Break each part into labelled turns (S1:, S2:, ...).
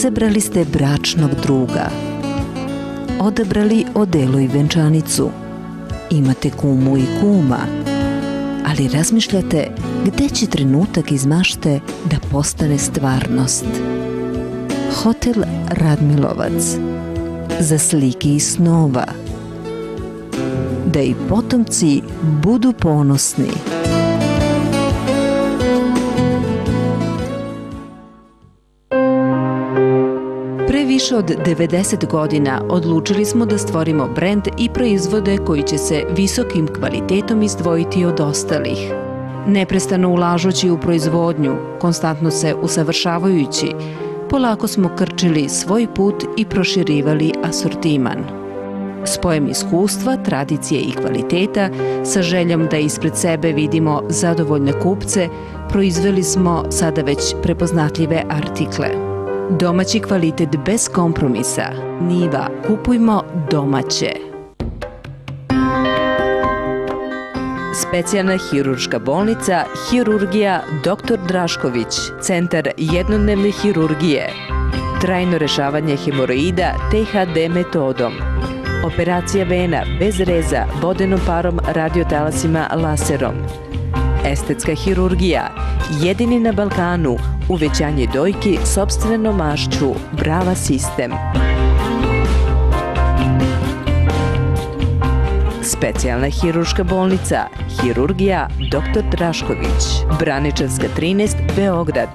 S1: Izabrali ste bračnog druga, odabrali odelo i venčanicu, imate kumu i kuma, ali razmišljate gde će trenutak iz mašte da postane stvarnost. Hotel Radmilovac, za slike i snova, da i potomci budu ponosni. Pre više od 90 godina odlučili smo da stvorimo brend i proizvode koji će se visokim kvalitetom izdvojiti od ostalih. Neprestano ulažući u proizvodnju, konstantno se usavršavajući, polako smo krčili svoj put i proširivali asortiman. Spojem iskustva, tradicije i kvaliteta, sa željom da ispred sebe vidimo zadovoljne kupce, proizveli smo sada već prepoznatljive artikle. Domaći kvalitet bez kompromisa. Niva, kupujmo domaće. Specijalna hirurška bolnica Hirurgija Dr. Drašković, centar jednodnevne hirurgije. Trajno rešavanje hemoroida THD metodom. Operacija vena bez reza, vodenom parom, radiotalasima, laserom. Estetska hirurgija, jedini na Balkanu, uvećanje dojki sopstvenom mašću, Brava sistem. Specijalna hirurška bolnica, Hirurgija Dr. Drašković, Braničevska 13, Beograd.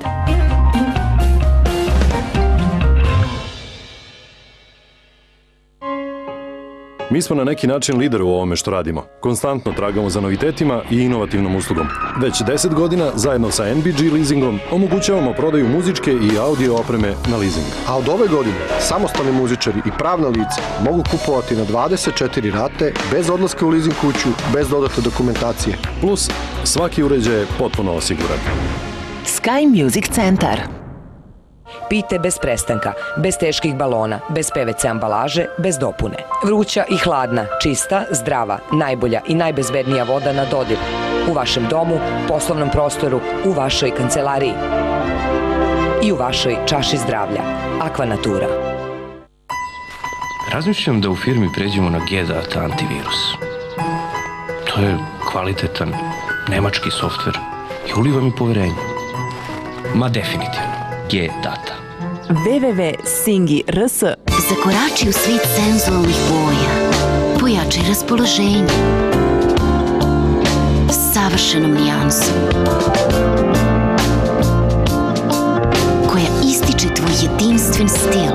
S2: Mi smo na neki način lider u ovome što radimo. Konstantno tragamo za novitetima i inovativnom uslugom. Već 10 godina, zajedno sa NBG Leasingom, omogućavamo prodaju muzičke i audio opreme na leasing.
S3: A od ove godine, samostalni muzičari i pravna lica mogu kupovati na 24 rate, bez odlaska u leasing kuću, bez dodatne dokumentacije.
S2: Plus, svaki uređaj je potpuno osiguran.
S4: Sky Music Centar. Pijte bez prestanka, bez teških balona, bez PVC ambalaže, bez dopune. Vruća i hladna, čista, zdrava, najbolja i najbezbednija voda na dodir. U vašem domu, poslovnom prostoru, u vašoj kancelariji i u vašoj čaši zdravlja. Aquanatura.
S5: Razmišljam da u firmi pređemo na G-Data antivirus. To je kvalitetan nemački softver i uliva mi poverenje. Ma definitivno. G-Data.
S1: www.singi.rs.
S6: Zakorači u svijet senzualnih boja. Pojačaj raspoloženje. Savršenom nijansom. Koja ističe tvoj jedinstven stil.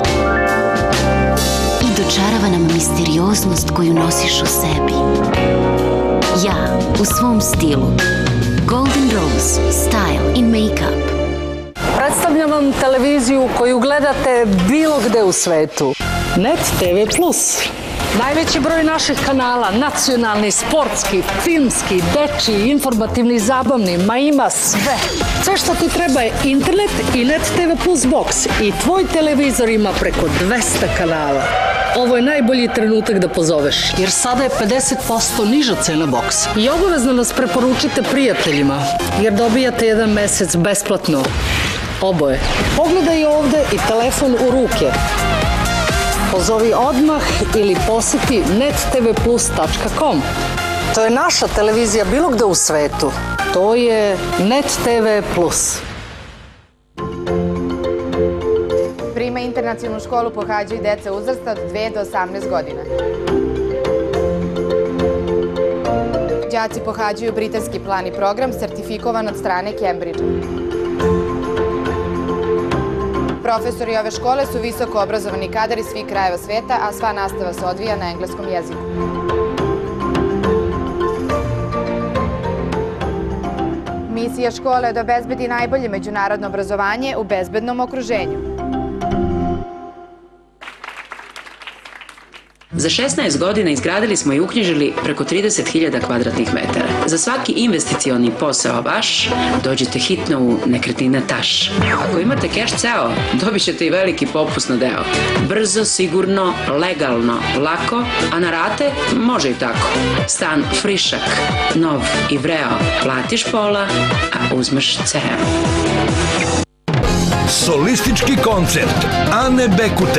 S6: I dočarava nam misterioznost koju nosiš u sebi. Ja, u svom stilu. Golden Rose, style in make-up.
S7: Predstavljam vam televiziju koju gledate bilo gde u svetu. Net TV Plus. Najveći broj naših kanala, nacionalni, sportski, filmski, dečiji, informativni, zabavni, ma ima sve. Sve što ti treba je internet i Net TV Plus box i tvoj televizor ima preko 200 kanala. Ovo je najbolji trenutak da pozoveš, jer sada je 50% niža cena boksa. I obavezno nas preporučite prijateljima, jer dobijate jedan mesec besplatno. Oboje. Pogledaj ovde i telefon u ruke. Pozovi odmah ili poseti nettvplus.com. To je naša televizija bilo gde u svetu. To je Net TV Plus.
S8: Prima internacionalnu školu pohađaju deca uzrasta od 2 do 18 godina. Đaci pohađaju britanski plan i program sertifikovan od strane Cambridgea. Profesori ove škole su visoko obrazovani kadar iz svih krajeva sveta, a sva nastava se odvija na engleskom jeziku. Misija škole je da obezbedi najbolje međunarodno obrazovanje u bezbednom okruženju.
S9: Za 16 godina izgradili smo i uknjižili preko 30.000 kvadratnih metara. Za svaki investicioni posao vaš, dođite hitno u Nekretnine Taš. Ako imate keš ceo, dobit ćete i veliki popust na deo. Brzo, sigurno, legalno, lako, a na rate može i tako. Stan frišak, nov i vreo, platiš pola, a uzmeš ceo.
S10: Solistički koncert Ane Bekute.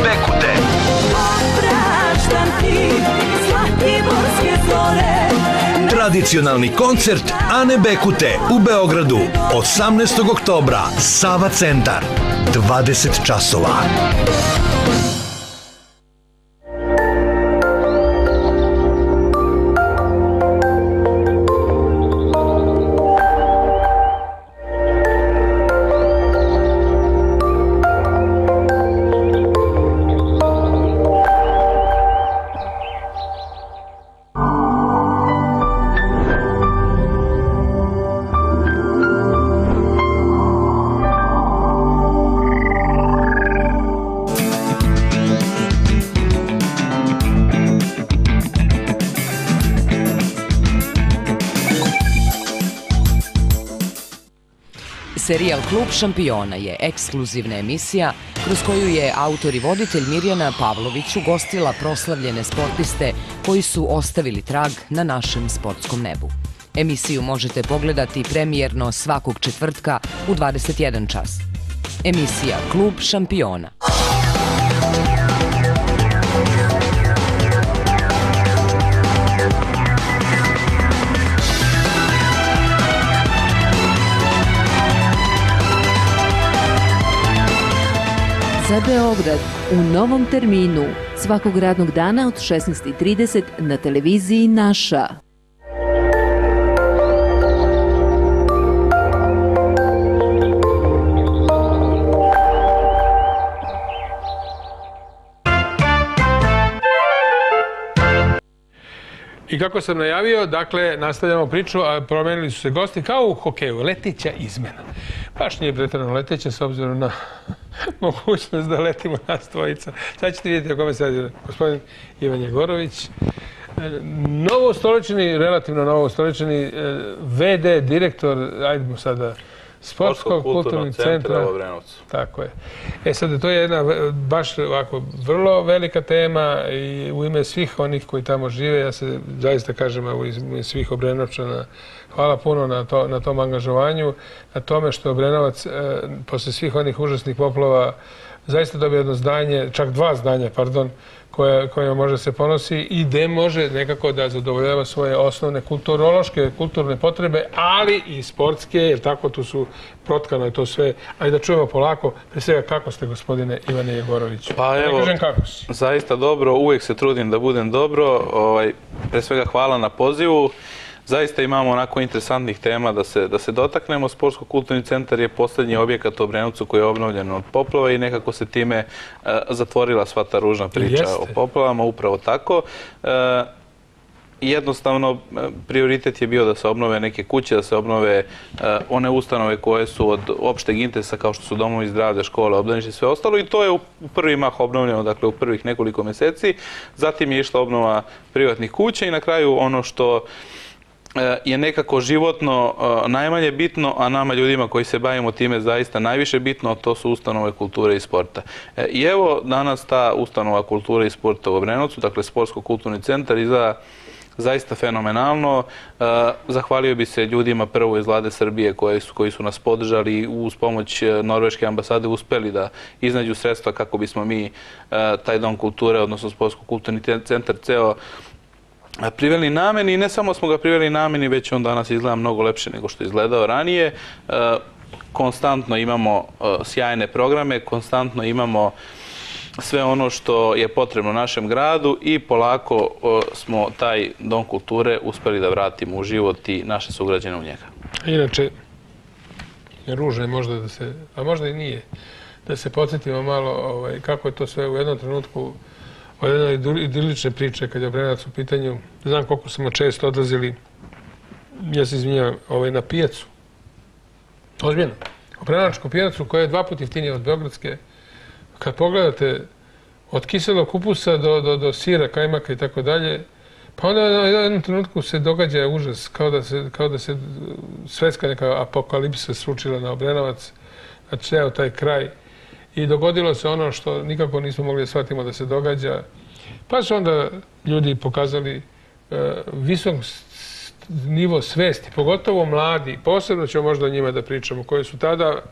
S10: Tradicionalni koncert Ane Bekute u Beogradu 18. oktobra, Sava centar, 20 časova.
S4: Serijal Klub šampiona je ekskluzivna emisija kroz koju je autor i voditelj Mirjana Pavlović ugostila proslavljene sportiste koji su ostavili trag na našem sportskom nebu. Emisiju možete pogledati premijerno svakog četvrtka u 21 čas. Emisija Klub šampiona.
S1: Za Beograd u novom terminu svakog radnog dana od 16:30 na televiziji Naša.
S11: I kako sam najavio, dakle, nastavljamo priču, a promenili su se gosti kao u hokeju, leteća izmena. Baš nije pretjerano leteća s obzirom na mogućnost da letimo nas dvojica. Sad ćete vidjeti o kome se radi gospodin Ivan Jegorović. Novostolečeni, relativno novostolečeni VD, direktor, ajdemo sada, Sportskog kulturnog centra u Obrenovcu. Tako je. Sad, to je jedna baš ovako vrlo velika tema i u ime svih onih koji tamo žive, ja se zaista kažem u ime svih Obrenovčana, hvala puno na tom angažovanju, na tome što Obrenovac posle svih onih užasnih poplava zaista dobije jedno zdanje, čak dva zdanja, pardon, kojima može se ponosi i gde može nekako da zadovoljava svoje osnovne kulturološke, kulturne potrebe, ali i sportske, jer tako tu su protkano je to sve. Ajde da čujemo polako, pre svega kako ste, gospodine Ivane Jegoroviću.
S12: Pa evo,
S11: ne kažem kako si.
S12: Zaista dobro, uvijek se trudim da budem dobro. Pre svega hvala na pozivu. Zaista imamo onako interesantnih tema da se dotaknemo. Sportsko-kulturni centar je posljednji objekat u Obrenovcu koji je obnovljen od poplava i nekako se time zatvorila sva ta ružna priča o poplavama, upravo tako. Jednostavno, prioritet je bio da se obnove neke kuće, da se obnove one ustanove koje su od opšteg interesa kao što su domovi zdravlja, škole, obdanište i sve ostalo i to je u prvi mah obnovljeno, dakle u prvih nekoliko mjeseci. Zatim je išla obnova privatnih kuća i na kraju ono što je nekako životno najmanje bitno, a nama ljudima koji se bavimo time zaista najviše bitno, a to su ustanove kulture i sporta. I evo danas ta ustanova kulture i sporta u Obrenovcu, dakle Sportsko-kulturni centar, izgleda zaista fenomenalno. Zahvalio bi se ljudima prvo iz Vlade Srbije koji su nas podržali i uz pomoć Norveške ambasade uspeli da iznađu sredstva kako bismo mi taj dom kulture, odnosno Sportsko-kulturni centar ceo priveli nameni i ne samo smo ga priveli nameni, već on danas izgleda mnogo lepše nego što je izgledao ranije. Konstantno imamo sjajne programe, konstantno imamo sve ono što je potrebno našem gradu i polako smo taj dom kulture uspeli da vratimo u život i naše sugrađane u njega.
S11: Inače, ružno je možda da se, a možda i nije, da se podsjetimo malo kako je to sve u jednom trenutku od jedne idilične priče kad je Obrenovac u pitanju. Znam koliko smo često odlazili, ja se izvinjavam, na pijacu. Ozbiljno. Obrenovačku pijacu koja je 2 puta jeftinija od beogradske. Kad pogledate od kiselog kupusa do sira, kajmaka i tako dalje, pa onda u jednom trenutku se događa užas, kao da se svetska neka apokalipsa sručila na Obrenovac, na ceo taj kraj. I dogodilo se ono što nikako nismo mogli da shvatimo da se događa. Pa su onda ljudi pokazali visok nivo svesti, pogotovo mladi, posebno ćemo možda o njima da pričamo, koji su tada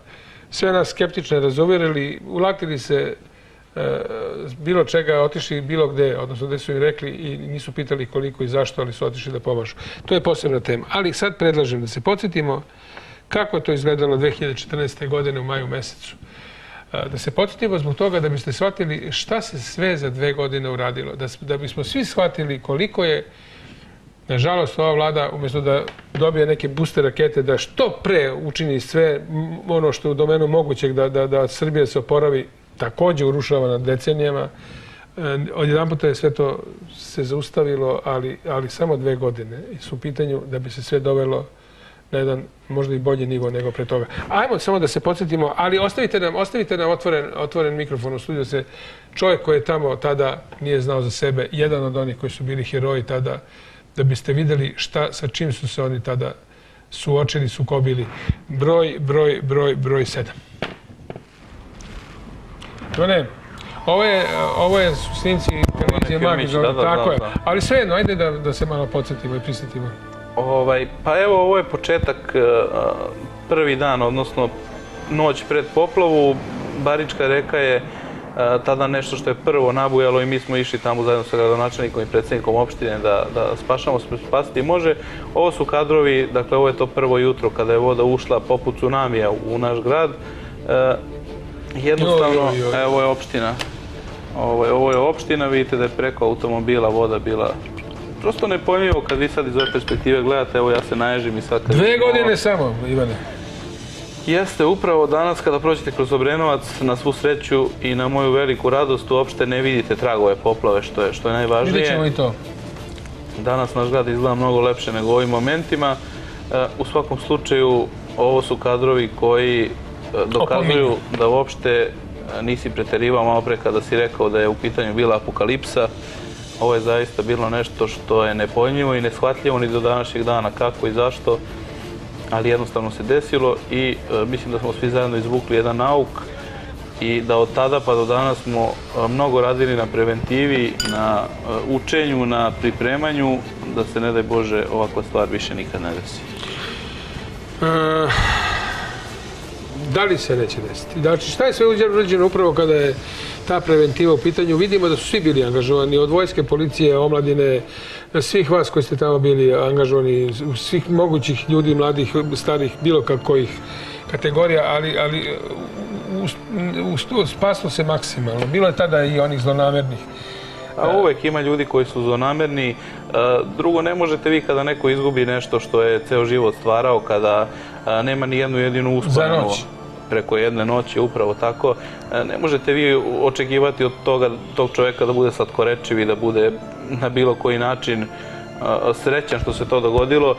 S11: sve nas skeptične razuvjerili, ulatili se bilo čega, otišli bilo gde, odnosno gde su im rekli i nisu pitali koliko i zašto, ali su otišli da pomažu. To je posebna tema. Ali sad predlažem da se podsjetimo kako je to izgledalo 2014. godine u maju mesecu. Da se podsjetimo zbog toga da biste shvatili šta se sve za 2 godine uradilo. Da bismo svi shvatili koliko je, nažalost, ova vlada, umjesto da dobije neke booster rakete, da što pre učini sve ono što je u domenu mogućeg da Srbija se oporavi, također urušava na decenijama. Odjedan puta je sve to se zaustavilo, ali samo 2 godine su u pitanju da bi se sve dovelo na jedan možda i bolji nivo nego pre toga. Ajmo samo da se podsjetimo, ali ostavite nam otvoren mikrofon u studiju. Se čovjek koji je tamo tada nije znao za sebe, jedan od onih koji su bili heroji tada, da biste vidjeli sa čim su se oni tada suočili, sukobili. Broj 7. Ne, ovo je snimci televizije Mag, tako je. Ali svejedno, ajde da se malo podsjetimo i prisjetimo.
S12: Pa evo, ovo je početak, prvi dan, odnosno noć pred poplavu. Barička reka je tada nešto što je prvo nabujalo i mi smo išli tamo zajedno sa gradonačelnikom i predsjednikom opštine da spašamo, spasiti može. Ovo su kadrovi, dakle ovo je to prvo jutro kada je voda ušla poput tsunamija u naš grad. Jednostavno, ovo je opština. Ovo je opština, vidite da je preko automobila voda bila prosto nepojmljivo kad vi sad iz ove perspektive gledate, evo ja se naježim i sad...
S11: 2 godine samo, Ivane.
S12: Jeste, upravo danas kada prođete kroz Obrenovac, na svu sreću i na moju veliku radost, uopšte ne vidite tragove poplave, što je najvažnije.
S11: Vidjet ćemo i to.
S12: Danas naš grad izgleda mnogo lepše nego u ovim momentima. U svakom slučaju, ovo su kadrovi koji dokazuju da uopšte nisi preterivao malo pre kada si rekao da je u pitanju bila apokalipsa. Ovo je zaista bilo nešto što je nepojmljivo i neshvatljivo ni do današnjeg dana kako i zašto, ali jednostavno se desilo i mislim da smo svi zajedno izvukli jedan nauk i da od tada pa do danas smo mnogo radili na preventivi, na učenju, na pripremanju, da se ne daj Bože ovakva stvar više nikad ne desi.
S11: Da li se neće desiti? Znači, šta je sve urađeno upravo kada je ta preventiva u pitanju? Vidimo da su svi bili angažovani, od vojske, policije, omladine, svih vas koji ste tamo bili angažovani, svih mogućih ljudi, mladih, starih, bilo kakvih kategorija, ali spaslo se maksimalno. Bilo je tada i onih zlonamernih.
S12: A uvek ima ljudi koji su zlonamerni. Drugo, ne možete vi kada neko izgubi nešto što je ceo život stvarao, kada nema ni jednu jedinu uspomenu preko jedne noći, upravo tako, ne možete vi očekivati od tog čoveka da bude slatkorečiv i da bude na bilo koji način srećan što se to dogodilo.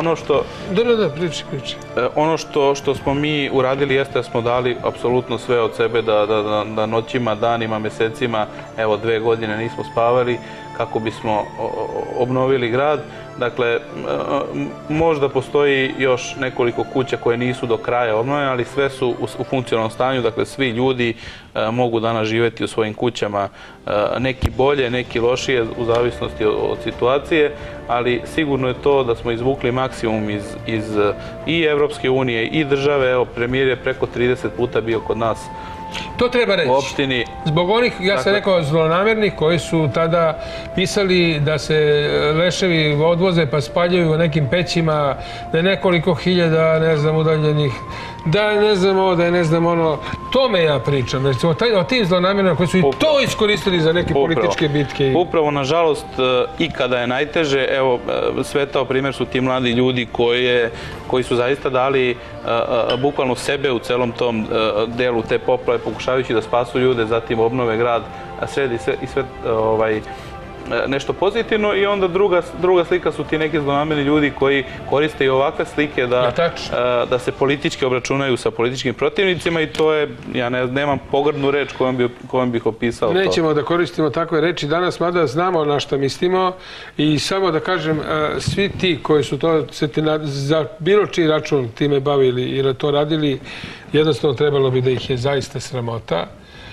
S12: Ono što smo mi uradili jeste da smo dali apsolutno sve od sebe da noćima, danima, mesecima, evo 2 godine nismo spavali kako bismo obnovili grad. Dakle, možda postoji još nekoliko kuća koje nisu do kraja obnovljene, ali sve su u funkcionalnom stanju. Dakle, svi ljudi mogu danas živjeti u svojim kućama, neki bolje, neki lošije, u zavisnosti od situacije, ali sigurno je to da smo izvukli maksimum iz i Evropske unije i države. Evo, premijer je preko 30 puta bio kod nas.
S11: To treba reći. Zbog onih, ja sam rekao, zlonamernih koji su tada pisali da se leševi odvoze pa spaljuju u nekim pećima, da je nekoliko hiljada, ne znam, udaljenih, da je ne znam ovo, da je ne znam ono. Tome ja pričam. O tim zlonamerima koji su i to iskoristili za neke političke bitke.
S12: Upravo, nažalost, i kada je najteže, evo, svetao primjer su ti mladi ljudi koji su zaista dali bukvalno sebe u celom tom delu te poplave, pokušavajući da spasu ljude, zatim obnove grad, sredi i sve nešto pozitivno. I onda druga slika su ti neki zlonamerni ljudi koji koriste i ovakve slike da se politički obračunaju sa političkim protivnicima i to je, ja nemam pogrdnu reč kojom bih opisao to.
S11: Nećemo da koristimo takve reči danas, mada znamo na šta mislimo i samo da kažem, svi ti koji su to za bilo čiji račun time bavili ili to radili, jednostavno trebalo bi da ih je zaista sramota.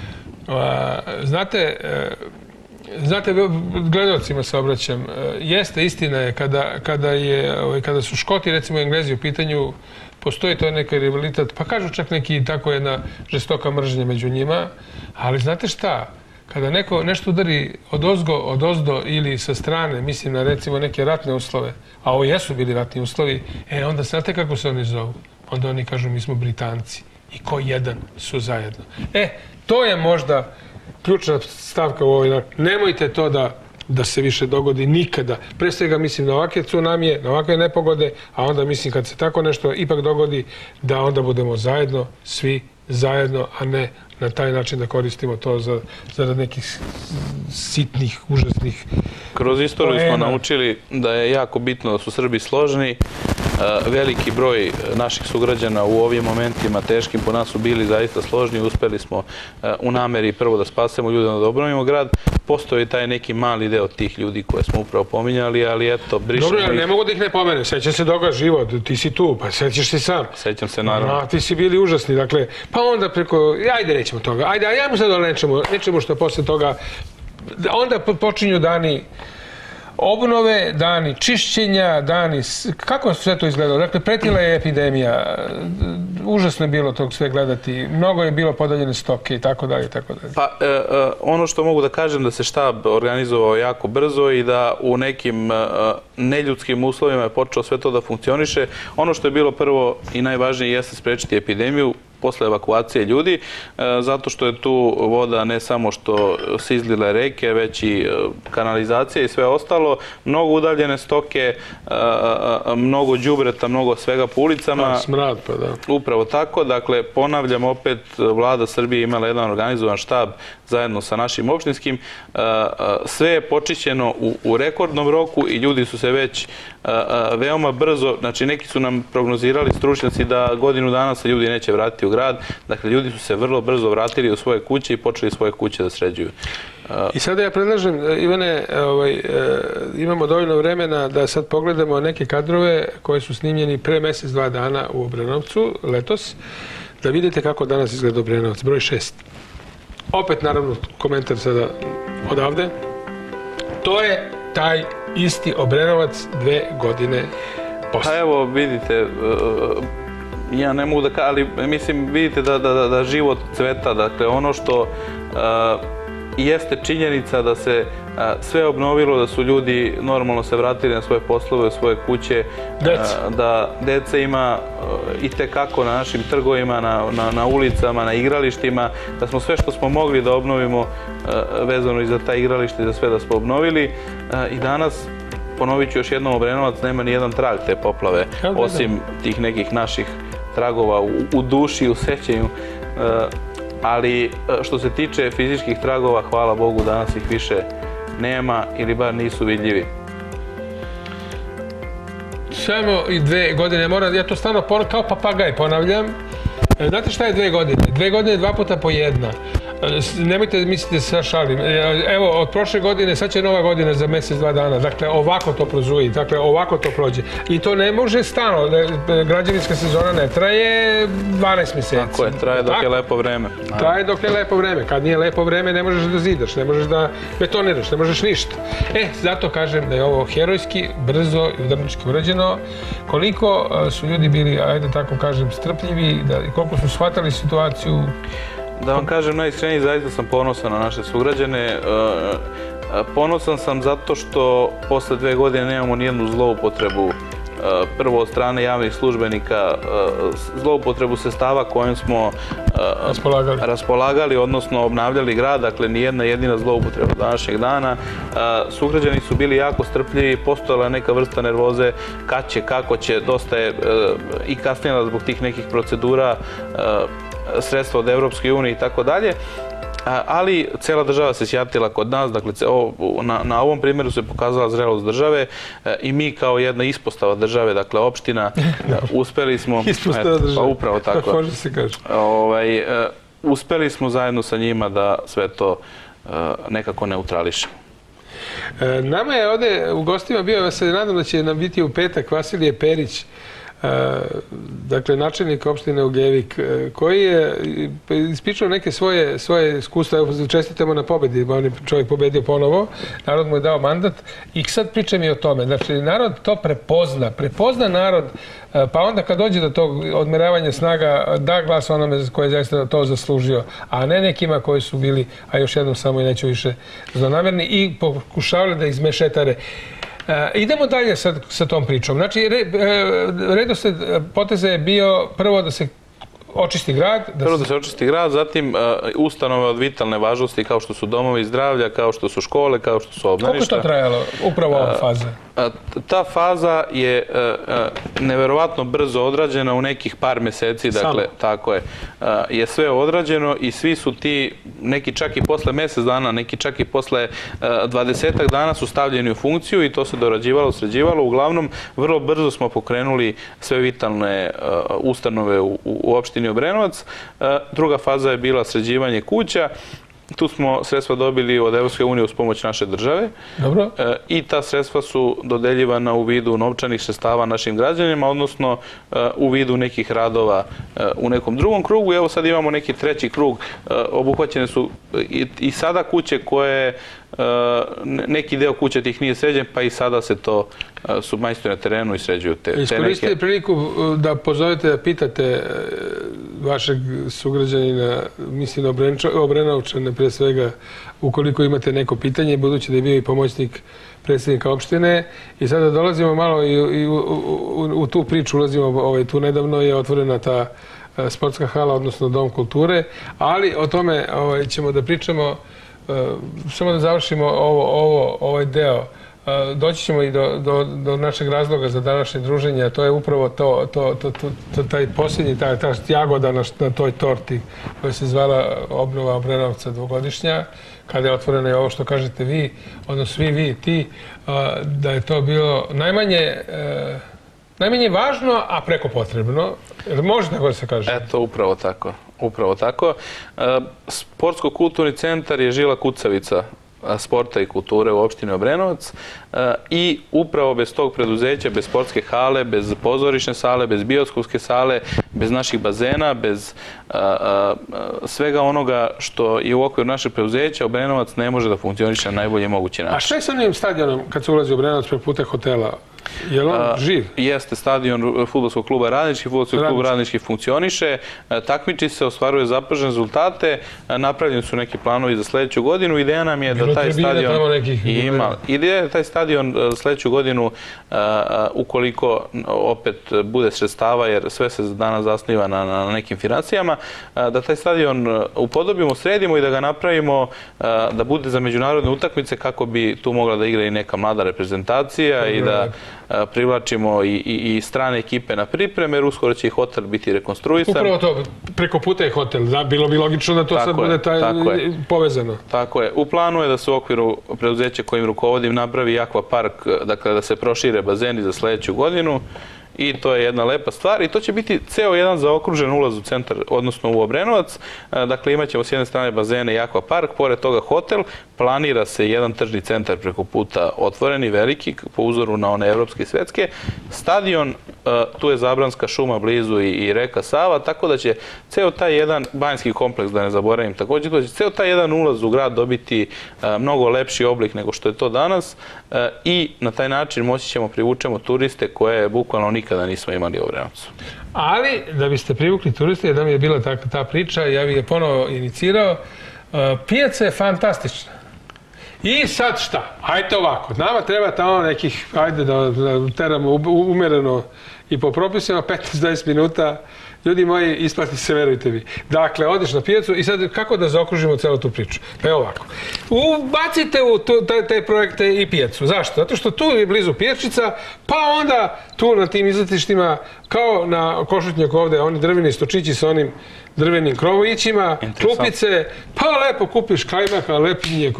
S11: Znate, gledalcima se obraćam, jeste, istina je, kada su Škoti, recimo Englezi u pitanju, postoji to neki rivalitet, pa kažu čak neki tako jedna žestoka mržnja među njima, ali znate šta, kada neko nešto udari od ozdo ili sa strane, mislim na recimo neke ratne uslove, a ovo jesu bili ratni uslovi, onda znate kako se oni zovu? Onda oni kažu mi smo Britanci i ko jedan su zajedno. To je možda ključna stavka u ovoj. Nemojte to da se više dogodi nikada. Pre svega mislim na ovakve tsunamije, na ovakve nepogode, a onda mislim kad se tako nešto ipak dogodi, da onda budemo zajedno, svi zajedno, a ne na taj način da koristimo to zarad nekih sitnih, užasnih
S12: Kroz istoriju smo naučili da je jako bitno da su Srbi složni. Veliki broj naših sugrađana u ovim momentima teškim po nas su bili zaista složni. Uspeli smo u nameri prvo da spasemo ljude, da obnovimo grad. Postoji taj neki mali deo tih ljudi koje smo upravo pominjali, ali eto, brišemo ih.
S11: Dobro, ne mogu da ih ne pomenem. Sećam se toga život, ti si tu, pa sećaš se sam.
S12: Sećam se, naravno.
S11: Ti si bili užasni, dakle, pa onda preko, ajde nećemo toga, ajmo sad o nečemu što posle toga, onda počinju dani obnove, dani čišćenja, dani... Kako sve to izgledalo? Dakle, pretila je epidemija, užasno je bilo tog sve gledati, mnogo je bilo podaljene stoke i tako dalje, i tako dalje.
S12: Pa, ono što mogu da kažem da se štab organizovao jako brzo i da u nekim neljudskim uslovima je počeo sve to da funkcioniše. Ono što je bilo prvo i najvažnije jeste sprečiti epidemiju posle evakuacije ljudi, zato što je tu voda ne samo što se izlile reke, već i kanalizacija i sve ostalo, mnogo udaljene stoke, mnogo đubreta, mnogo svega po ulicama.
S11: Smrad, pa da.
S12: Upravo tako, dakle, ponavljam opet, vlada Srbije imala jedan organizovan štab zajedno sa našim opštinskim. Sve je počišćeno u rekordnom roku i ljudi su se već veoma brzo, znači neki su nam prognozirali stručnjaci da godinu dana se ljudi neće vratiti u grad. Dakle, ljudi su se vrlo brzo vratili u svoje kuće i počeli svoje kuće da sređuju.
S11: I sada ja predlažem, Ivane, imamo dovoljno vremena da sad pogledamo neke kadrove koji su snimljeni pre mesec, 2 dana u Obrenovcu, letos, da vidite kako danas izgleda Obrenovac, broj 6. Opet, naravno, komentar sada odavde. To je taj isti Obrenovac 2 godine posle.
S12: Pa evo, vidite, ja ne mogu da kažem, ali mislim, vidite da život cveta, dakle, ono što jeste činjenica da se sve obnovilo, da su ljudi normalno se vratili na svoje poslove, u svoje kuće, da deca ima i tekako na našim trgovima, na ulicama, na igralištima, da smo sve što smo mogli da obnovimo vezano i za ta igralište, za sve da smo obnovili. I danas, ponovit ću još jednom, Obrenovac nema ni jedan trag te poplave, osim tih nekih naših tragova u duši, u sećanju. Ali što se tiče fizičkih tragova, hvala Bogu, danas ih više nema ili bar nisu vidljivi.
S11: Samo i 2 godine, ja to stvarno kao papagaj ponavljam. Znate šta je 2 godine? 2 godine 2 puta po 1. Nemojte mislite da se sad šalim. Evo, od prošle godine, sad će nova godina za mesec, 2 dana. Dakle, ovako to prozvuji, dakle, ovako to prođe. I to ne može stalno. Građevinska sezona ne traje 12 meseci.
S12: Tako je, traje dok je lepo vreme.
S11: Traje dok je lepo vreme. Kad nije lepo vreme, ne možeš da zidaš, ne možeš da betoniraš, ne možeš ništa. Zato kažem da je ovo herojski, brzo i udarnički urađeno. Koliko su ljudi bili, ajde tako kažem, strpljivi i koliko su shvatali situaciju.
S12: Da vam kažem najiskreniji, zaista sam ponosan na naše sugrađane. Ponosan sam zato što posle 2 godine nemamo nijednu zloupotrebu, prvo od strane javnih službenika, zloupotrebu sredstava kojim smo raspolagali, odnosno obnavljali grad, dakle nijedna jedina zloupotreba današnjeg dana. Sugrađani su bili jako strpljivi, postojala je neka vrsta nervoze, kad će, kako će, dosta je i kasnijela zbog tih nekih procedura, sredstva od Evropske unije i tako dalje, ali cela država se sjatila kod nas, dakle na ovom primjeru se pokazala zrelost države i mi kao jedna ispostava države, dakle opština, uspeli smo...
S11: Ispostava države,
S12: pa upravo tako.
S11: Može se kaže.
S12: Uspeli smo zajedno sa njima da sve to nekako neutrališemo.
S11: Nama je ovde u gostima bio, ja se nadam da će nam biti u petak, Vasilije Perić, dakle, načelnik opštine Ugljevik, koji je ispričao neke svoje iskustva. Evo, čestitamo na pobedi, on je čovjek pobedio ponovo, narod mu je dao mandat i sad pričam i o tome. Znači, narod to prepozna narod, pa onda kad dođe do tog odmeravanja snaga, da glas onome koji je zaista to zaslužio, a ne nekima koji su bili, a još jednom samo i neću više zlonamerni, i pokušavali da izmešetare. Idemo dalje sa tom pričom. Znači, redosled poteza je bio prvo da se očisti grad.
S12: Prvo da se očisti grad, zatim ustanove od vitalne važnosti kao što su domovi zdravlja, kao što su škole, kao što su obdaništa.
S11: Koliko je to trajalo, upravo ova faza?
S12: Ta faza je neverovatno brzo odrađena u nekih par meseci, dakle, tako je sve odrađeno i svi su ti, neki čak i posle mesec dana, neki čak i posle 20 dana su stavljeni u funkciju i to se dorađivalo, sređivalo. Uglavnom, vrlo brzo smo pokrenuli sve vitalne ustanove u opštini Obrenovac. Druga faza je bila sređivanje kuća. Tu smo sredstva dobili od Evropske unije uz pomoć naše države.
S11: Dobro.
S12: I ta sredstva su dodeljivana u vidu novčanih sredstava našim građanima, odnosno u vidu nekih radova u nekom drugom krugu. Evo sad imamo neki treći krug. Obuhvaćene su i sada kuće koje, neki deo kuća tih nije sređen, pa i sada se to, su majstori na terenu i sređuju te neke.
S11: Iskoristite priliku da pozovete, da pitate vašeg sugrađanina, mislim Obrenovčane pre svega, ukoliko imate neko pitanje, budući da je bio i pomoćnik predsjednika opštine. I sada dolazimo malo i u tu priču, ulazimo, tu nedavno je otvorena ta sportska hala, odnosno Dom kulture, ali o tome ćemo da pričamo, samo da završimo ovaj deo. Doći ćemo i do našeg razloga za današnje druženje, a to je upravo taj posljednji, ta jagoda na toj torti koja se zvala obnova Obrenovca dvogodišnja, kada je otvoreno i ovo što kažete vi, odnosno svi vi, ti, da je to bilo najmanje važno, a preko potrebno. Može tako da se kaže?
S12: Eto, upravo tako. Upravo tako. Sportsko-kulturni centar je žila kucavica sporta i kulture u opštini Obrenovac i upravo bez tog preduzeća, bez sportske hale, bez pozorišne sale, bez bioskopske sale, bez naših bazena, bez svega onoga što je u okviru našeg preduzeća, Obrenovac ne može da funkcioniše na najbolji mogući način.
S11: A šta je sa onim stadionom kad se ulazi u Obrenovac preko puta hotela? Je li on živ?
S12: Jeste stadion fudbalskog kluba Radnički. Fudbalski klub Radnički funkcioniše, takmiči se, ostvaruje zapažene rezultate, napravljeni su neki planovi za sledeću godinu. Ideja nam je da taj stadion ima. Ideja je da taj stadion sledeću godinu, ukoliko opet bude sredstava, jer sve se danas zasniva na nekim financijama, da taj stadion upodobimo, sredimo i da ga napravimo da bude za međunarodne utakmice kako bi tu mogla da igra i neka mlada reprezentacija i da privlačimo i strane ekipe na pripreme, jer uskoro će i hotel biti rekonstruisan.
S11: Upravo to, preko puta je hotel, bilo bi logično da to sad bude povezano.
S12: Tako je. U planu je da se u okviru preduzeća kojim rukovodim napravi akvapark, dakle da se prošire bazeni za sledeću godinu. I to je jedna lepa stvar i to će biti ceo jedan zaokružen ulaz u centar, odnosno u Obrenovac. Dakle, imat ćemo s jedne strane bazene i akvapark, pored toga hotel, planira se jedan tržni centar preko puta otvoreni, veliki, po uzoru na one evropske i svetske. Stadion, tu je Zabranska šuma blizu i reka Sava, tako da će ceo taj jedan banjski kompleks, da ne zaboravim također, da će ceo taj jedan ulaz u grad dobiti mnogo lepši oblik nego što je to danas i na taj način moći ćemo privučemo turiste koje bukvalno nikada nismo imali u Obrenovcu.
S11: Ali, da biste privukli turiste, jer nam je bila ta priča, ja bih je ponovo inicirao, pijaca je fantastična. I sad šta? Hajde ovako, nama treba tamo nekih, hajde da teramo umereno i po propisima 15-20 minuta. Ljudi moji, isplati se, verujte vi. Dakle, odeš na pijacu i sad kako da zaokružimo celu tu priču? Pa je ovako. Ubacite u te projekte i pijacu. Zašto? Zato što tu je blizu pijačica, pa onda tu na tim izletištima, kao na Košutnjaku ovde, oni drveni stočići sa onim drvenim krovovićima, klupice, pa lepo kupiš kajmaka, lepinje,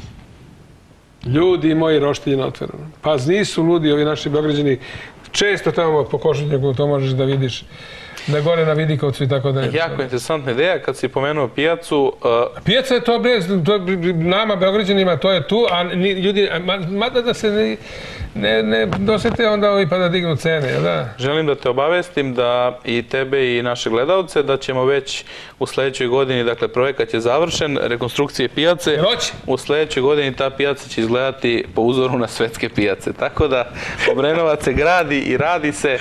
S11: ljudi moji, roštilje na otvoreno. Pa nisu ludi ovi naši Beograđani, često tamo po Košutnjaku to možeš da vidiš. Da gore na Vidikovcu i tako dalje.
S12: Jako interesantna ideja, kad si pomenuo pijacu.
S11: Pijaca je to, nama, Beograđanima, to je tu, a ljudi, mada da se ne dosete onda pa da dignu cene, jel da?
S12: Želim da te obavestim da i tebe i naše gledalce da ćemo već u sledećoj godini, dakle projekat je završen, rekonstrukcije pijace. U sledećoj godini ta pijaca će izgledati po uzoru na svetske pijace. Tako da Obrenovac se gradi i radi se.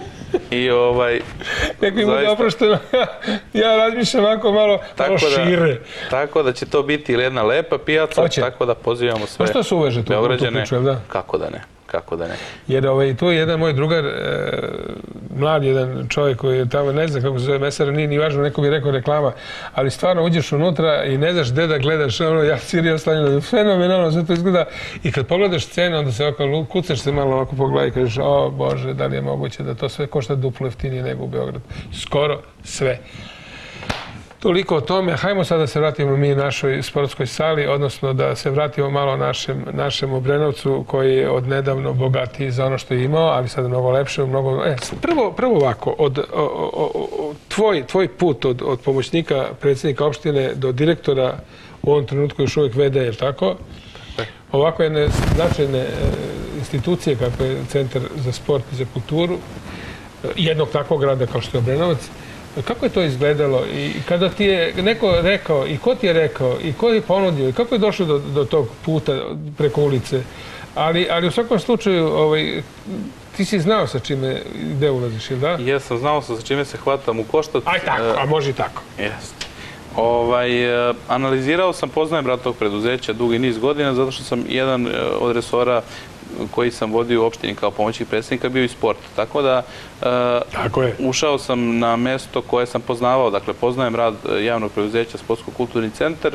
S11: Neko ima da oprošteno, ja razmišljam ovako malo šire.
S12: Tako da će to biti jedna lepa pijaca, tako da pozivamo sve
S11: Beograđane. A što se uveže tu priču, da?
S12: Kako da ne. Kako da ne.
S11: Jer tu je jedan moj drugar, mlad jedan čovjek koji je tamo, ne znam kako se zove mesara, nije ni važno, neko bi rekao reklama, ali stvarno uđeš unutra i ne znaš gde da gledaš, ja Sirio stanjeno, fenomenalno sve to izgleda i kad pogledaš scenu, onda se ovako, kucaš se malo ovako po glavi i kažeš, o Bože, da li je moguće da to sve košta duplo jeftinije nego u Beogradu. Skoro sve. Toliko o tome. Hajmo sad da se vratimo mi našoj sportskoj sali, odnosno da se vratimo malo našem Obrenovcu koji je odnedavno bogatiji za ono što je imao, ali sad mnogo lepše. Prvo ovako, tvoj put od pomoćnika predsjednika opštine do direktora u ovom trenutku još uvijek VD, je li tako? Ovako jedne značajne institucije kako je Centar za sport i za kulturu, jednog takvog grada kao što je Obrenovac. Kako je to izgledalo i kada ti je neko rekao i ko ti je rekao i ko je ponudio i kako je došlo do tog puta preko ulice, ali u svakom slučaju ti si znao sa čime gde ulaziš, ili da?
S12: Jesam, znao sam sa čime se hvatam u koštac.
S11: Aj tako, a može i tako.
S12: Jeste. Analizirao sam, poznajem rad tog preduzeća dugi niz godina, zato što sam jedan od resora koji sam vodio u opštini kao pomoćnik predsjednika bio i sport. Tako da ušao sam na mesto koje sam poznavao, dakle poznajem rad javnog preduzeća Sportsko-kulturni centar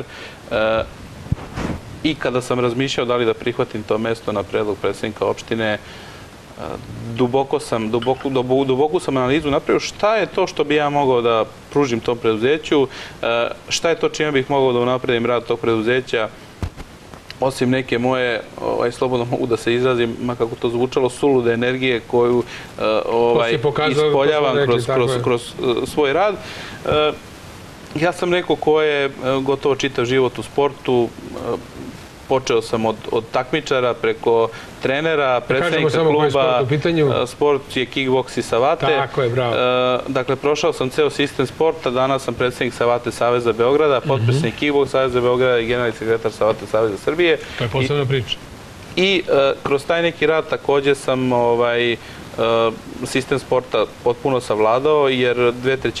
S12: i kada sam razmišljao da li da prihvatim to mesto na predlog predsjednika opštine, duboku sam analizu napravio šta je to što bi ja mogao da pružim tom preduzeću, šta je to čime bih mogao da unapredim rad tog preduzeća, osim neke moje, slobodno mogu da se izrazim, kako to zvučalo, sulude energije koju ispoljavam kroz svoj rad. Ja sam neko ko je gotovo čitav život u sportu. Počeo sam od takmičara preko trenera, predsjednika kluba. Sport je kickboks i savate.
S11: Tako je, bravo.
S12: Dakle, prošao sam ceo sistem sporta. Danas sam predsjednik Savate Saveza Beograda, potpredsjednik kickboks Saveza Beograda i generalni sekretar Savate Saveza Srbije.
S11: To je posebna priča.
S12: I kroz taj neki rad također sam sistem sporta potpuno savladao, jer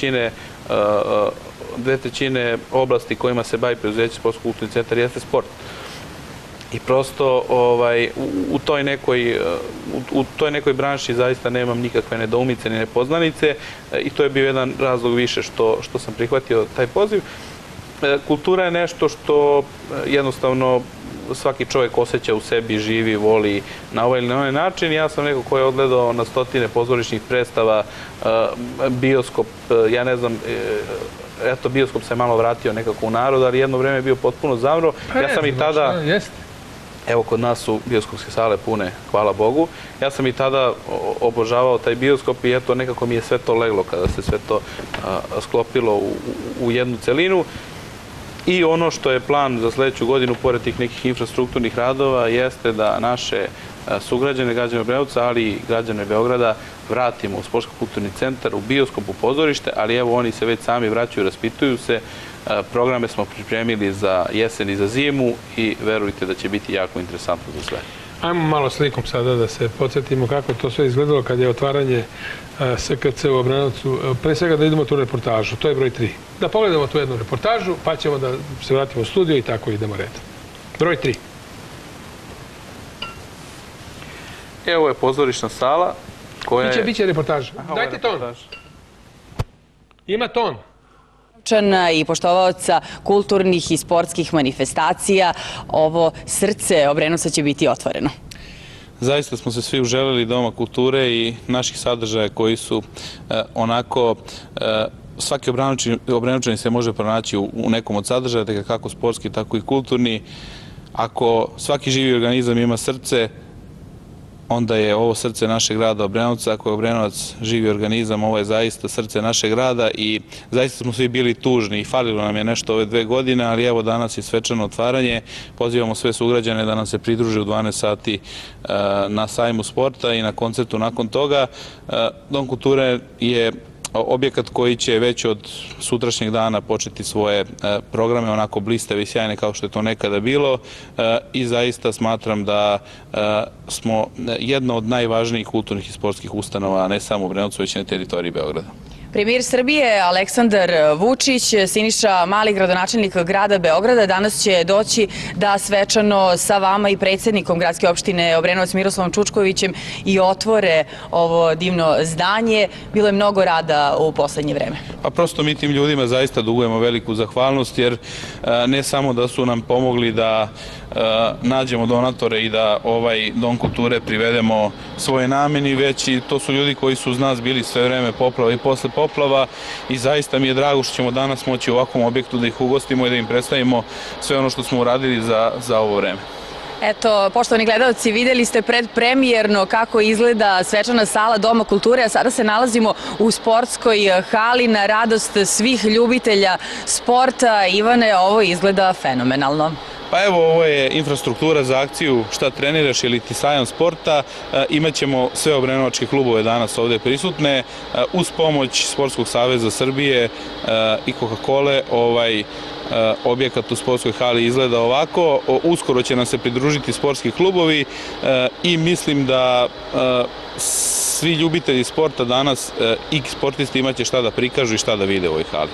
S12: dve trećine oblasti kojima se bavi preduzeće Sportsko-kulturni centar jeste sport. I prosto u toj nekoj branši zaista nemam nikakve nedoumice ni nepoznanice i to je bio jedan razlog više što sam prihvatio taj poziv. Kultura je nešto što jednostavno svaki čovjek osjeća u sebi, živi, voli na ovaj ili na onaj način. Ja sam neko ko je odgledao na stotine pozorišnih predstava, bioskop, ja ne znam, eto, bioskop se malo vratio nekako u narod, ali jedno vreme je bio potpuno zamro. Ja sam i tada... Evo, kod nas su bioskopske sale pune, hvala Bogu. Ja sam i tada obožavao taj bioskop i eto, nekako mi je sve to leglo kada se sve to sklopilo u jednu celinu. I ono što je plan za sledeću godinu, pored tih nekih infrastrukturnih radova, jeste da naše sugrađane, građane Obrenovca, ali i građane Beograda vratimo u Sportsko-kulturni centar, u bioskop, u pozorište, ali evo oni se već sami vraćaju, raspituju se. Programe smo pripremili za jesen i za zimu i verujte da će biti jako interesantno za sve.
S11: Ajmo malo slikom sada da se podsjetimo kako to sve izgledalo kad je otvaranje SKC u Obrenovcu. Pre svega da idemo tu reportažu, to je broj 3. Da pogledamo tu jednu reportažu, pa ćemo da se vratimo u studio i tako idemo redom. Broj 3.
S12: Evo je pozorišna sala koja je...
S11: Biće reportaža. Dajte ton. Ima ton.
S13: I poštovaoca kulturnih i sportskih manifestacija, ovo srce Obrenovca će biti otvoreno.
S12: Zaista smo se svi uželeli Doma kulture i naših sadržaja koji su onako... Svaki Obrenovčanin se može pronaći u nekom od sadržaja, kako sportski, tako i kulturni. Ako svaki živi organizam ima srce, onda je ovo srce našeg grada Obrenovca. Ako je Obrenovac živi organizam, ovo je zaista srce našeg grada i zaista smo svi bili tužni i falilo nam je nešto ove 2 godine, ali evo danas je svečano otvaranje. Pozivamo sve sugrađane da nam se pridruže u 12 sati na sajmu sporta i na koncertu nakon toga. Dom kulture je objekat koji će već od sutrašnjeg dana početi svoje programe onako blistave i sjajne kao što je to nekada bilo i zaista smatram da smo jedna od najvažnijih kulturnih i sportskih ustanova ne samo u Obrenovcu, već i na teritoriji Beograda.
S13: Premijer Srbije Aleksandar Vučić, Siniša Mali, gradonačelnik grada Beograda, danas će doći da svečano sa vama i predsjednikom gradske opštine Obrenovac Miroslavom Čučkovićem i otvore ovo divno zdanje. Bilo je mnogo rada u poslednje vreme.
S12: Pa prosto mi tim ljudima zaista dugujemo veliku zahvalnost, jer ne samo da su nam pomogli da nađemo donatore i da ovaj Dom kulture privedemo svoje nameni, već i to su ljudi koji su uz nas bili sve vreme poplava i posle poplava i zaista mi je drago što ćemo danas moći u ovakvom objektu da ih ugostimo i da im predstavimo sve ono što smo uradili za ovo vreme.
S13: Eto, poštovani gledalci, videli ste predpremijerno kako izgleda svečana sala Doma kulture, a sada se nalazimo u sportskoj hali na radost svih ljubitelja sporta. Ivane, ovo izgleda fenomenalno.
S12: Pa evo, ovo je infrastruktura za akciju Šta treniraš ili ti sajam sporta. Imaćemo sve obrenovačke klubove danas ovde prisutne. Uz pomoć Sportskog saveza Srbije i Coca-Cola ovaj objekat u sportskoj hali izgleda ovako. Uskoro će nam se pridružiti sportski klubovi i mislim da svi ljubitelji sporta danas i sportisti imaće šta da prikažu i šta da vide u ovoj hali.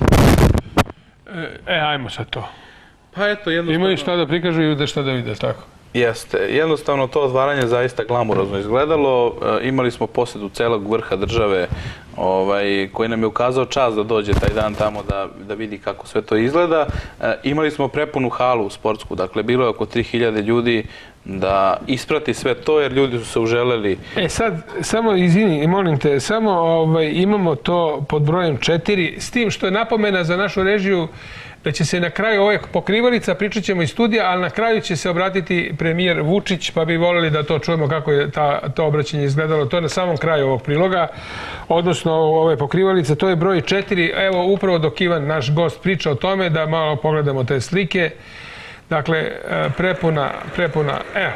S11: Ajmo sad to.
S12: Pa eto, jednostavno...
S11: Imaju šta da prikažu i šta da vide, tako?
S12: Jeste. Jednostavno to otvaranje zaista glamurozno izgledalo. Imali smo posjedu celog vrha države koji nam je ukazao čast da dođe taj dan tamo da vidi kako sve to izgleda. Imali smo prepunu halu sportsku, dakle bilo je oko 3000 ljudi da isprati sve to, jer ljudi su se uželeli.
S11: Sad, samo izvini, molim te, samo imamo to pod brojem 4, s tim što je napomena za našu režiju da će se na kraju ove pokrivalica, pričat ćemo iz studija, ali na kraju će se obratiti premijer Vučić, pa bi voljeli da to čujemo kako je to obraćanje izgledalo. To je na samom kraju ovog priloga, odnosno ove pokrivalice, to je broj 4. Evo, upravo dok Ivan, naš gost, priča o tome, da malo pogledamo te slike. Dakle, prepuna, evo.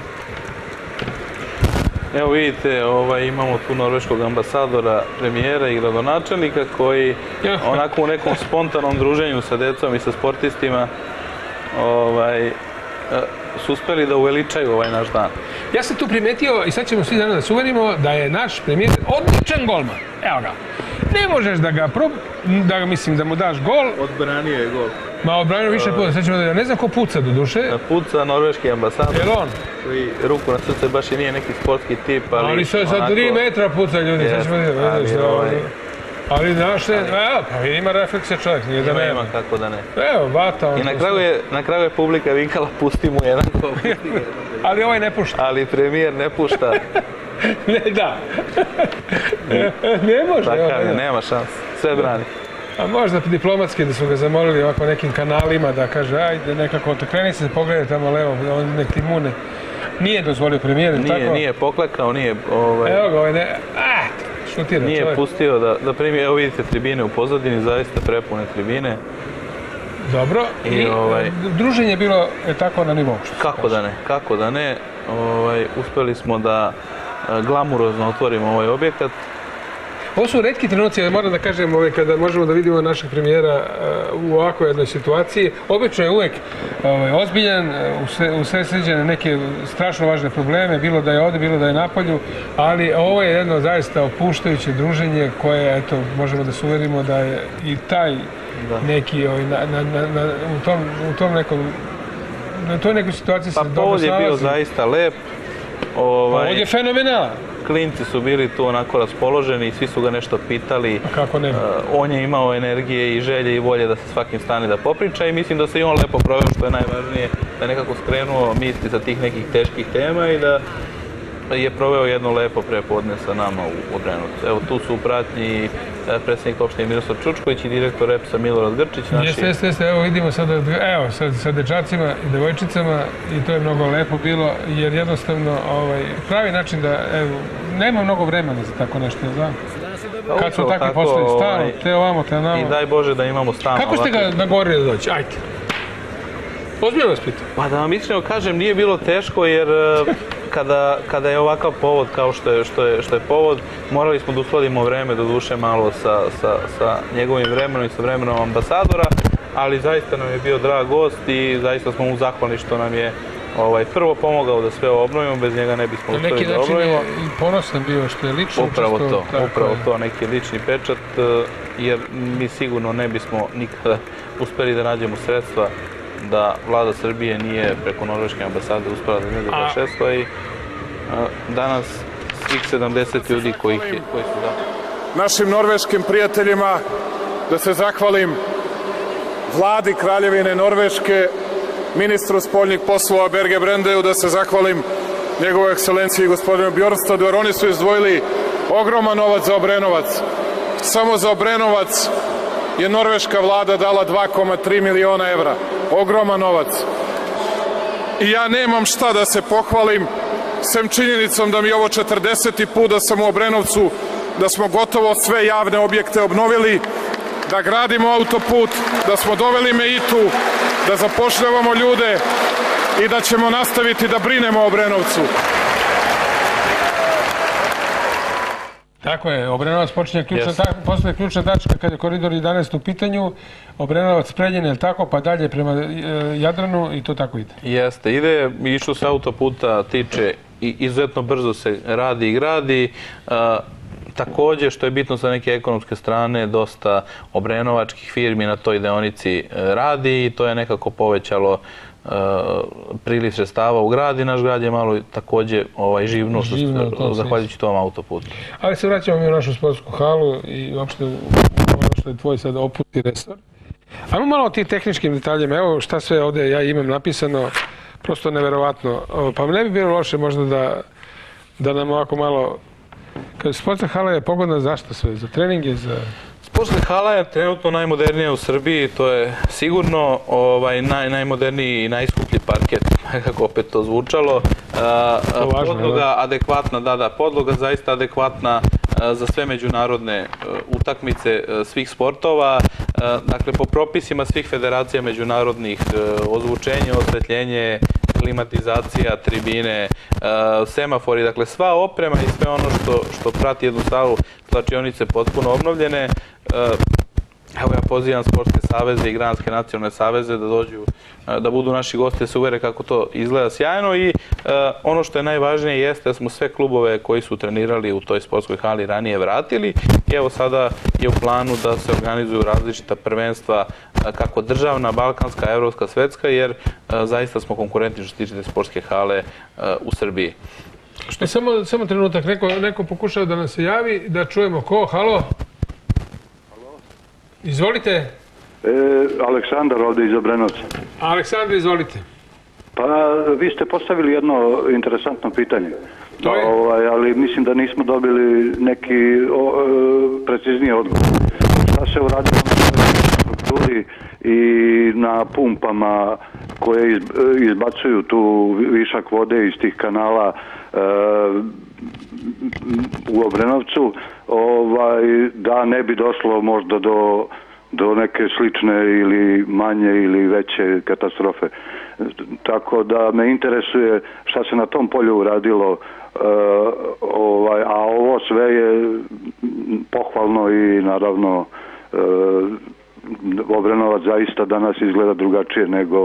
S12: Evo vidite, imamo tu norveškog ambasadora, premijera i gradonačelnika koji onako u nekom spontanom druženju sa decom i sa sportistima su uspeli da uveličaju ovaj naš dan.
S11: Ja sam tu primetio i sad ćemo svi danas da se uverimo da je naš premijer odličan golman. Evo ga. Ne možeš da mu daš gol.
S12: Odbranio je gol.
S11: Ma odbranio više puta. Sad ćemo da ne znam ko puca do duše.
S12: Puca norveški ambasador.
S11: Je li on?
S12: Koji ruku na srce baš i nije neki sportski tip, ali...
S11: Ali sad 3 metra puca ljudi. Sad ćemo da ali znaš, evo, pa ima refleksija čovjek, nije da nema.
S12: Ima, kako da ne.
S11: Evo, vata.
S12: I na kraju je publika vikala, pusti mu jedan gol.
S11: Ali ovaj ne pušta.
S12: Ali premijer ne pušta.
S11: Ne, da. Ne može.
S12: Takav je, nema šans. Sve brani.
S11: A možda diplomatski da su ga zamolili ovako nekim kanalima da kaže, ajde nekako, kreni se, pogledaj tamo levo, nek ti mune. Nije dozvolio premijer, tako?
S12: Nije poklekao, nije...
S11: Evo ga, ovaj ne... Šutira čovjek.
S12: Nije pustio da primi, evo vidite tribine u pozadini, zaista prepune tribine.
S11: Dobro, i druženje je bilo tako na nivou.
S12: Kako da ne, uspeli smo da glamurozno otvorimo ovaj objekat.
S11: Ovo su retki trenuci, moram da kažem, kada možemo da vidimo našeg premijera u ovakvoj jednoj situaciji. Obično je uvek ozbiljan, usredsređene neke strašno važne probleme, bilo da je ovde, bilo da je napolju, ali ovo je jedno zaista opuštajuće druženje koje, eto, možemo da se uverimo da je i taj neki, u tom nekom, na toj nekoj situaciji se dobro snalazi.
S12: Pa povod je bio zaista lep.
S11: Povod je fenomenalan.
S12: Klinci su bili tu onako raspoloženi i svi su ga nešto pitali.
S11: Kako ne?
S12: On je imao energije i želje i volje da se svakim stane da popriča i mislim da se i on lepo proveo, što je najvažnije, da je nekako skrenuo misli sa tih nekih teških tema i da je proveo jedno lepo prepodne sa nama u Obrenovcu. Evo, tu su u pratnji predsjednik opštine Miroslav Čučković i direktor EPS-a Milorad Grčić.
S11: Jeste, evo vidimo sada, evo, sa dečacima i devojčicama i to je mnogo lepo bilo, jer jednostavno pravi način da, evo, nema mnogo vremena za tako nešto, da? Kad su takvi poslovi, stano, te ovamo, te namo.
S12: I daj Bože da imamo stano.
S11: Kako ste ga nagorili da doći? Ajde. Ozbiljno vas pitam.
S12: Pa da vam iskreno kažem, nije bilo teško jer kada je ovakav povod kao što je povod, morali smo da uskladimo vreme, doduše malo sa njegovim vremenom i sa vremenom ambasadora, ali zaista nam je bio drag gost i zaista smo mu zahvalni što nam je prvo pomogao da sve obnovimo, bez njega ne bismo uspeli da obnovimo.
S11: Na neki način je i ponosan bio što je lično učestvo.
S12: Upravo to, neki lični pečat, jer mi sigurno ne bismo nikada uspeli da nađemo sredstva da vlada Srbije nije preko norveške ambasade uspela da ne da sredstva i danas svih 70 ljudi koji su da.
S14: Našim norveškim prijateljima da se zahvalim vladi Kraljevine Norveške, ministru spoljnih poslova Berge Brendeju, da se zahvalim njegovoj ekscelenciji gospodinu Bjornstadu, jer oni su izdvojili ogroman novac za Obrenovac. Samo za Obrenovac je norveška vlada dala 2,3 miliona evra. Ogroman novac. I ja nemam šta da se pohvalim, sem činjenicom da mi je ovo 40. put da sam u Obrenovcu, da smo gotovo sve javne objekte obnovili, da gradimo autoput, da smo doveli Meitu, da zapošljavamo ljude i da ćemo nastaviti da brinemo o Obrenovcu.
S11: Tako je, Obrenovac postaje ključna tačka kada je koridor 11 u pitanju, Obrenovac Preljina, je li tako, pa dalje prema Jadranu i to tako ide.
S12: Jeste, ide i što se autoputa tiče, izuzetno brzo se radi i gradi. Također, što je bitno sa neke ekonomske strane, dosta obrenovačkih firmi na toj deonici radi i to je nekako povećalo priliv sredstava u grad i naš grad je malo također živno zahvaljujući tom autoputu.
S11: Ali se vraćamo mi u našu sportsku halu i uopšte ono što je tvoj sad opus i resor. Ajmo malo o tim tehničkim detaljima. Evo šta sve ovdje ja imam napisano, prosto neverovatno. Pa ne bi bilo loše možda da nam ovako malo... Sportska hala je pogodna zašto sve? Za treninge, za...
S12: Sportska hala je trenutno najmodernija u Srbiji, to je sigurno najmoderniji i najskuplji parket, kako opet to zvučalo. Podloga adekvatna, podloga zaista adekvatna za sve međunarodne utakmice svih sportova. Dakle, po propisima svih federacija međunarodnih, ozvučenje, osvetljenje, klimatizacija, tribine, semafori, dakle sva oprema i sve ono što prati jednu salu slačionice potpuno obnovljene. Evo ja pozivam sportske saveze i granske nacionalne saveze da dođu, da budu naši gosti, da se uvere kako to izgleda sjajno i ono što je najvažnije jeste da smo sve klubove koji su trenirali u toj sportskoj hali ranije vratili i evo sada je u planu da se organizuju različita prvenstva kako državna, balkanska, evropska, svetska jer zaista smo konkurentni što se tiče te sportske hale u Srbiji.
S11: Samo trenutak, neko pokušao da nas se javi, da čujemo ko, halo? Izvolite.
S15: Aleksandar ovdje iz Obrenovca.
S11: Aleksandar, izvolite.
S15: Pa vi ste postavili jedno interesantno pitanje.
S11: To je?
S15: Ali mislim da nismo dobili neki precizniji odgovor. Šta se uradilo na strukturi i na pumpama koje izbacuju tu višak vode iz tih kanala u Obrenovcu, da ne bi došlo možda do neke slične ili manje ili veće katastrofe. Tako da me interesuje šta se na tom polju uradilo, a ovo sve je pohvalno i naravno Obrenovac zaista danas izgleda drugačije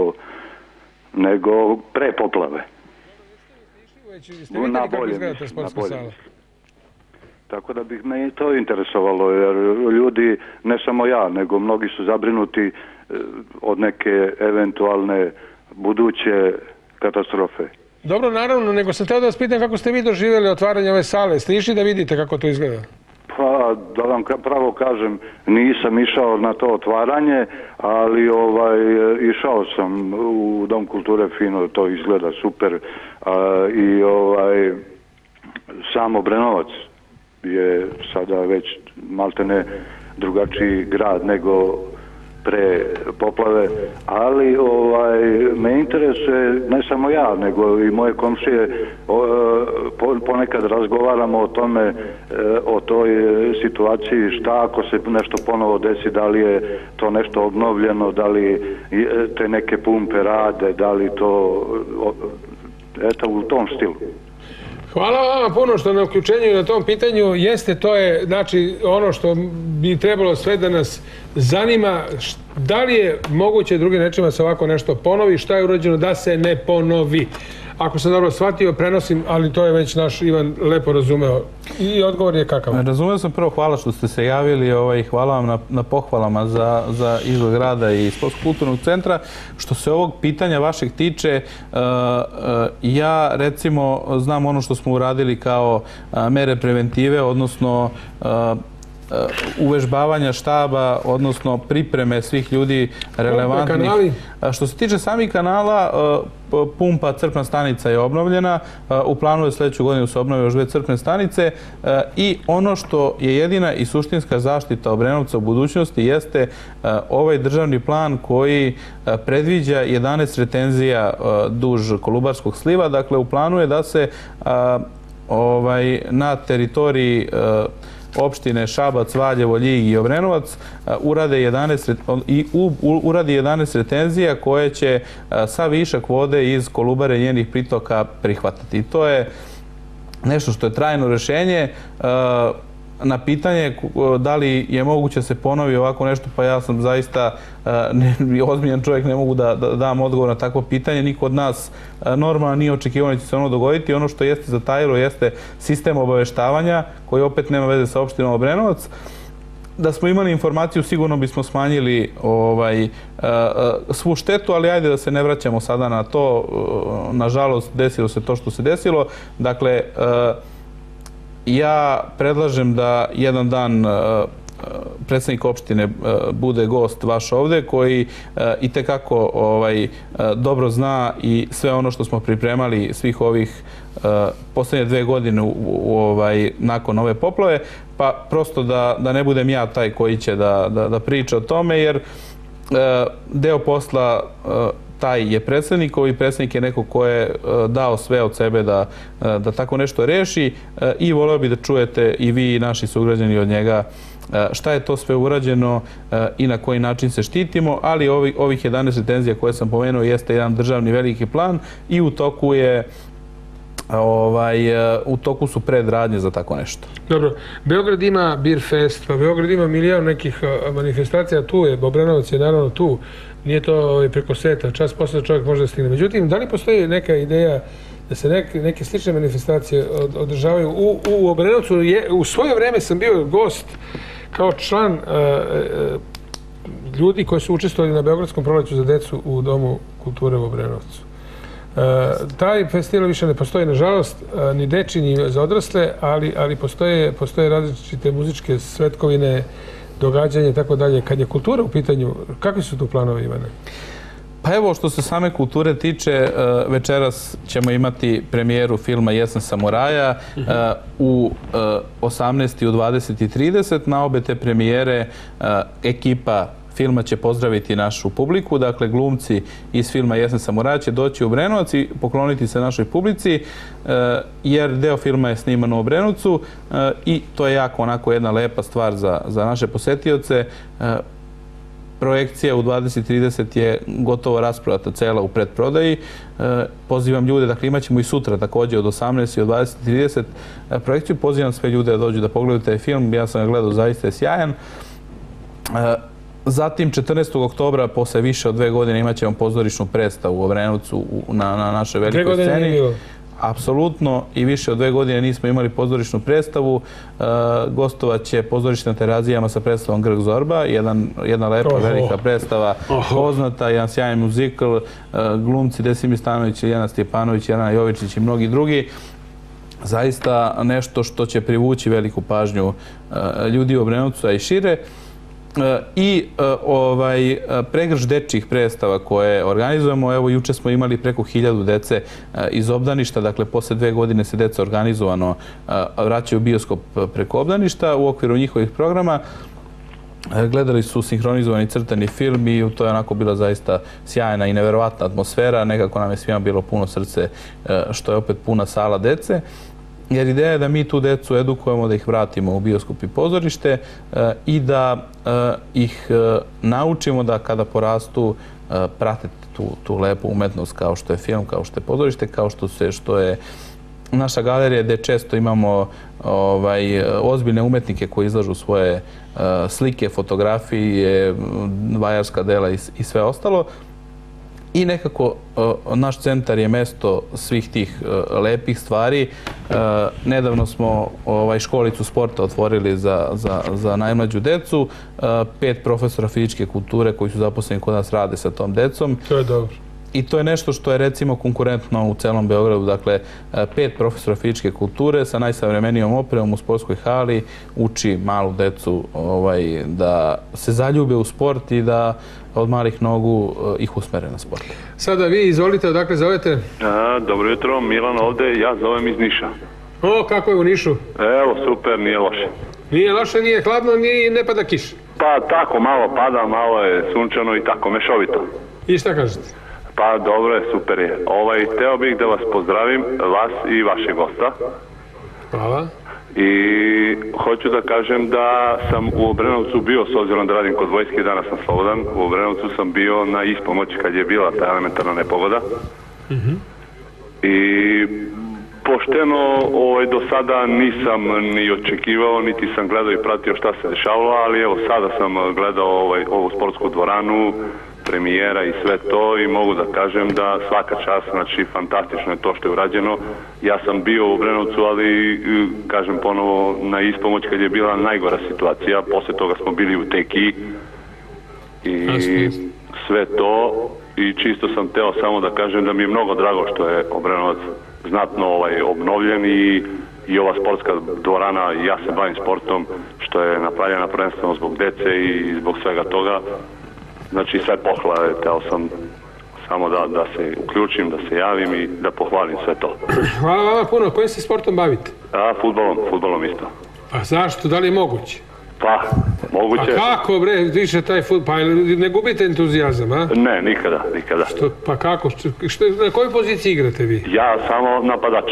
S15: nego pre poplave.
S11: Ste vidjeli kako izgleda ta sportska sala?
S15: Tako da bih me to interesovalo, jer ljudi, ne samo ja, nego mnogi su zabrinuti od neke eventualne buduće katastrofe.
S11: Dobro, naravno, nego sam htio da vas pitam kako ste vi doživjeli otvaranje ove sale. Ste išli da vidite kako to izgleda?
S15: Pa, da vam pravo kažem, nisam išao na to otvaranje, ali išao sam u Dom kulture fino, to izgleda super i Sam Obrenovac je sada već maltene drugačiji grad nego pre poplave, ali me interesuje, ne samo ja, nego i moje komšije, ponekad razgovaramo o tome, o toj situaciji, šta ako se nešto ponovo desi, da li je to nešto obnovljeno, da li te neke pumpe rade, da li to, eto, u tom stilu.
S11: Hvala vama puno što na uključenju na tom pitanju jeste, to je znači ono što bi trebalo sve da nas zanima, da li je moguće drugim rečima se ovako nešto ponovi, šta je urađeno da se ne ponovi. Ako sam dobro shvatio, prenosim, ali to je već naš Ivan lepo razumeo. I odgovor je kakav?
S12: Razumeo sam prvo, hvala što ste se javili i hvala vam na pohvalama za izgled grada i Sportsko-kulturnog centra. Što se ovog pitanja vašeg tiče, ja recimo znam ono što smo uradili kao mere preventive, odnosno uvežbavanja štaba, odnosno pripreme svih ljudi relevantnih. Što se tiče samih kanala, pumpa crpna stanica je obnovljena, u planu je sljedeću godinu se obnove još 2 crpne stanice i ono što je jedina i suštinska zaštita Obrenovca u budućnosti jeste ovaj državni plan koji predviđa 11 retenzija duž Kolubarskog sliva. Dakle, u planu je da se na teritoriji opštine Šabac, Valjevo, Ljig i Obrenovac uradi 11 retenzija koje će sav višak vode iz Kolubare i njenih pritoka prihvatati. I to je nešto što je trajno rešenje. Na pitanje da li je moguće se ponovi ovako nešto, pa ja sam zaista ozbiljan čovjek, ne mogu da dam odgovor na takvo pitanje. Niko od nas normalno nije očekivano da će se ono dogoditi. Ono što jeste zatajilo jeste sistem obaveštavanja koji opet nema veze sa opštinom Obrenovac. Da smo imali informaciju, sigurno bismo smanjili svu štetu, ali ajde da se ne vraćamo sada na to. Nažalost, desilo se to što se desilo. Dakle, ja predlažem da jedan dan predsjednik opštine bude gost vaš ovde, koji itekako dobro zna i sve ono što smo pripremali svih ovih poslednje 2 godine nakon ove poplave, pa prosto da ne budem ja taj koji će da priča o tome, jer deo posla taj je predsjednikov i predsjednik je neko ko je dao sve od sebe da tako nešto reši i voleo bi da čujete i vi i naši sugrađani od njega šta je to sve urađeno i na koji način se štitimo, ali ovih 11 retenzija koje sam pomenuo jeste jedan državni veliki plan i u toku su predradnje za tako nešto.
S11: Dobro, Beograd ima Beer Fest, pa Beograd ima milion nekih manifestacija, tu je, Obrenovac je naravno tu, nije to preko sveta, čas posle čovjek može da stigne. Međutim, da li postoji neka ideja da se neke slične manifestacije održavaju u Obrenovcu? U svoje vreme sam bio gost kao član ljudi koji su učestvovali na Beogradskom proleću za decu u Domu kulture u Obrenovcu. Taj festival više ne postoji, nažalost, ni deči, ni za odrasle, ali postoje različite muzičke svetkovine, događanje i tako dalje. Kad je kultura u pitanju, kakvi su tu planovi, Ivane?
S12: Pa evo, što se same kulture tiče, večeras ćemo imati premijeru filma Jesen samuraja u 18. i u 20.30. Na obe te premijere ekipa filma će pozdraviti našu publiku. Dakle, glumci iz filma Jesen samuraja će doći u Obrenovac i pokloniti se našoj publici, jer deo filma je sniman u Obrenovcu i to je jako onako jedna lepa stvar za naše posetioce. Projekcija u 20.30 je gotovo rasprodata cela u predprodaji. Pozivam ljude, dakle imat ćemo i sutra također od 18 i od 20.30 projekciju. Pozivam sve ljude da dođu da pogledaju taj film. Ja sam ga gledao, zaista je sjajan. Zatim, 14. oktobra, posle više od 2 godine, imat ćemo pozorišnu predstavu u Obrenovcu na našoj velikoj sceni. 2 godine nije bilo? Apsolutno, i više od 2 godine nismo imali pozorišnu predstavu. Gostovat će pozorište na Terazijama sa predstavom Grg Zorba, jedna lepa velika predstava, poznata, jedan sjajan muzikl, glumci Desimir Stanović, Ilijana Stjepanović, Jelena Jovičić i mnogi drugi. Zaista nešto što će privući veliku pažnju ljudi u Obrenovcu, a i šire. i pregršt dečjih predstava koje organizujemo. Evo, juče smo imali preko 1000 dece iz obdaništa, dakle, posle 2 godine se deca organizovano vraćaju u bioskop preko obdaništa u okviru njihovih programa. Gledali su sinhronizovani crtani film i to je onako bila zaista sjajna i neverovatna atmosfera. Nekako nam je svima bilo puno srce što je opet puna sala dece. Jer ideja je da mi tu decu edukujemo, da ih vratimo u bioskop i pozorište i da ih naučimo da kada porastu prate tu lepu umetnost kao što je film, kao što je pozorište, kao što je naša galerija gde često imamo ozbiljne umetnike koji izlažu svoje slike, fotografije, vajarska dela i sve ostalo. I nekako naš centar je mesto svih tih lepih stvari. Nedavno smo školicu sporta otvorili za najmlađu decu. 5 profesora fizičke kulture koji su zaposleni kod nas rade sa tom decom.
S11: To je dobro.
S12: I to je nešto što je recimo konkurentno u celom Beogradu. Dakle, 5 profesora fizičke kulture sa najsavremenijom opremom u sportskoj hali uči malu decu da se zaljube u sport i da od malih nogu ih usmere na sport.
S11: Sada vi izvolite, odakle zovete?
S16: Dobro jutro, Milan ovde, ja zovem iz Niša.
S11: O, kako je u Nišu?
S16: Evo, super, nije loše.
S11: Nije loše, nije hladno, ne pada kiš?
S16: Pa tako, malo pada, malo je sunčano i tako, mešovito.
S11: I šta kažete?
S16: Pa dobro je, super je. Hteo bih da vas pozdravim, vas i vašeg gosta.
S11: Hvala.
S16: I hoću da kažem da sam u Obrenovcu bio, s obzirom da radim kod vojske, danas sam slobodan, u Obrenovcu sam bio na ispomoć kad je bila ta elementarna nepogoda. I pošteno do sada nisam ni očekivao, niti sam gledao i pratio šta se dešavalo, ali evo sada sam gledao ovu sportsku dvoranu, premijera i sve to i mogu da kažem da svaka čast, znači fantastično je to što je urađeno. Ja sam bio u Obrenovcu, ali kažem ponovo na ispomoć kad je bila najgora situacija, posle toga smo bili u Teki i sve to i čisto sam teo samo da kažem da mi je mnogo drago što je Obrenovac znatno obnovljen i ova sportska dvorana, ja se bavim sportom, što je napravljena prvenstveno zbog dece i zbog svega toga. Znači sve pohvale, teo sam samo da se uključim, da se javim i da pohvalim sve to.
S11: Hvala vama puno, kojim se sportom bavite?
S16: Fudbalom isto.
S11: A zašto, da li je moguće?
S16: Pa, moguće.
S11: A kako bre, više taj fudbal, pa ne gubite entuzijazam, a?
S16: Ne, nikada.
S11: Pa kako, na kojoj poziciji igrate vi?
S16: Ja samo napadač.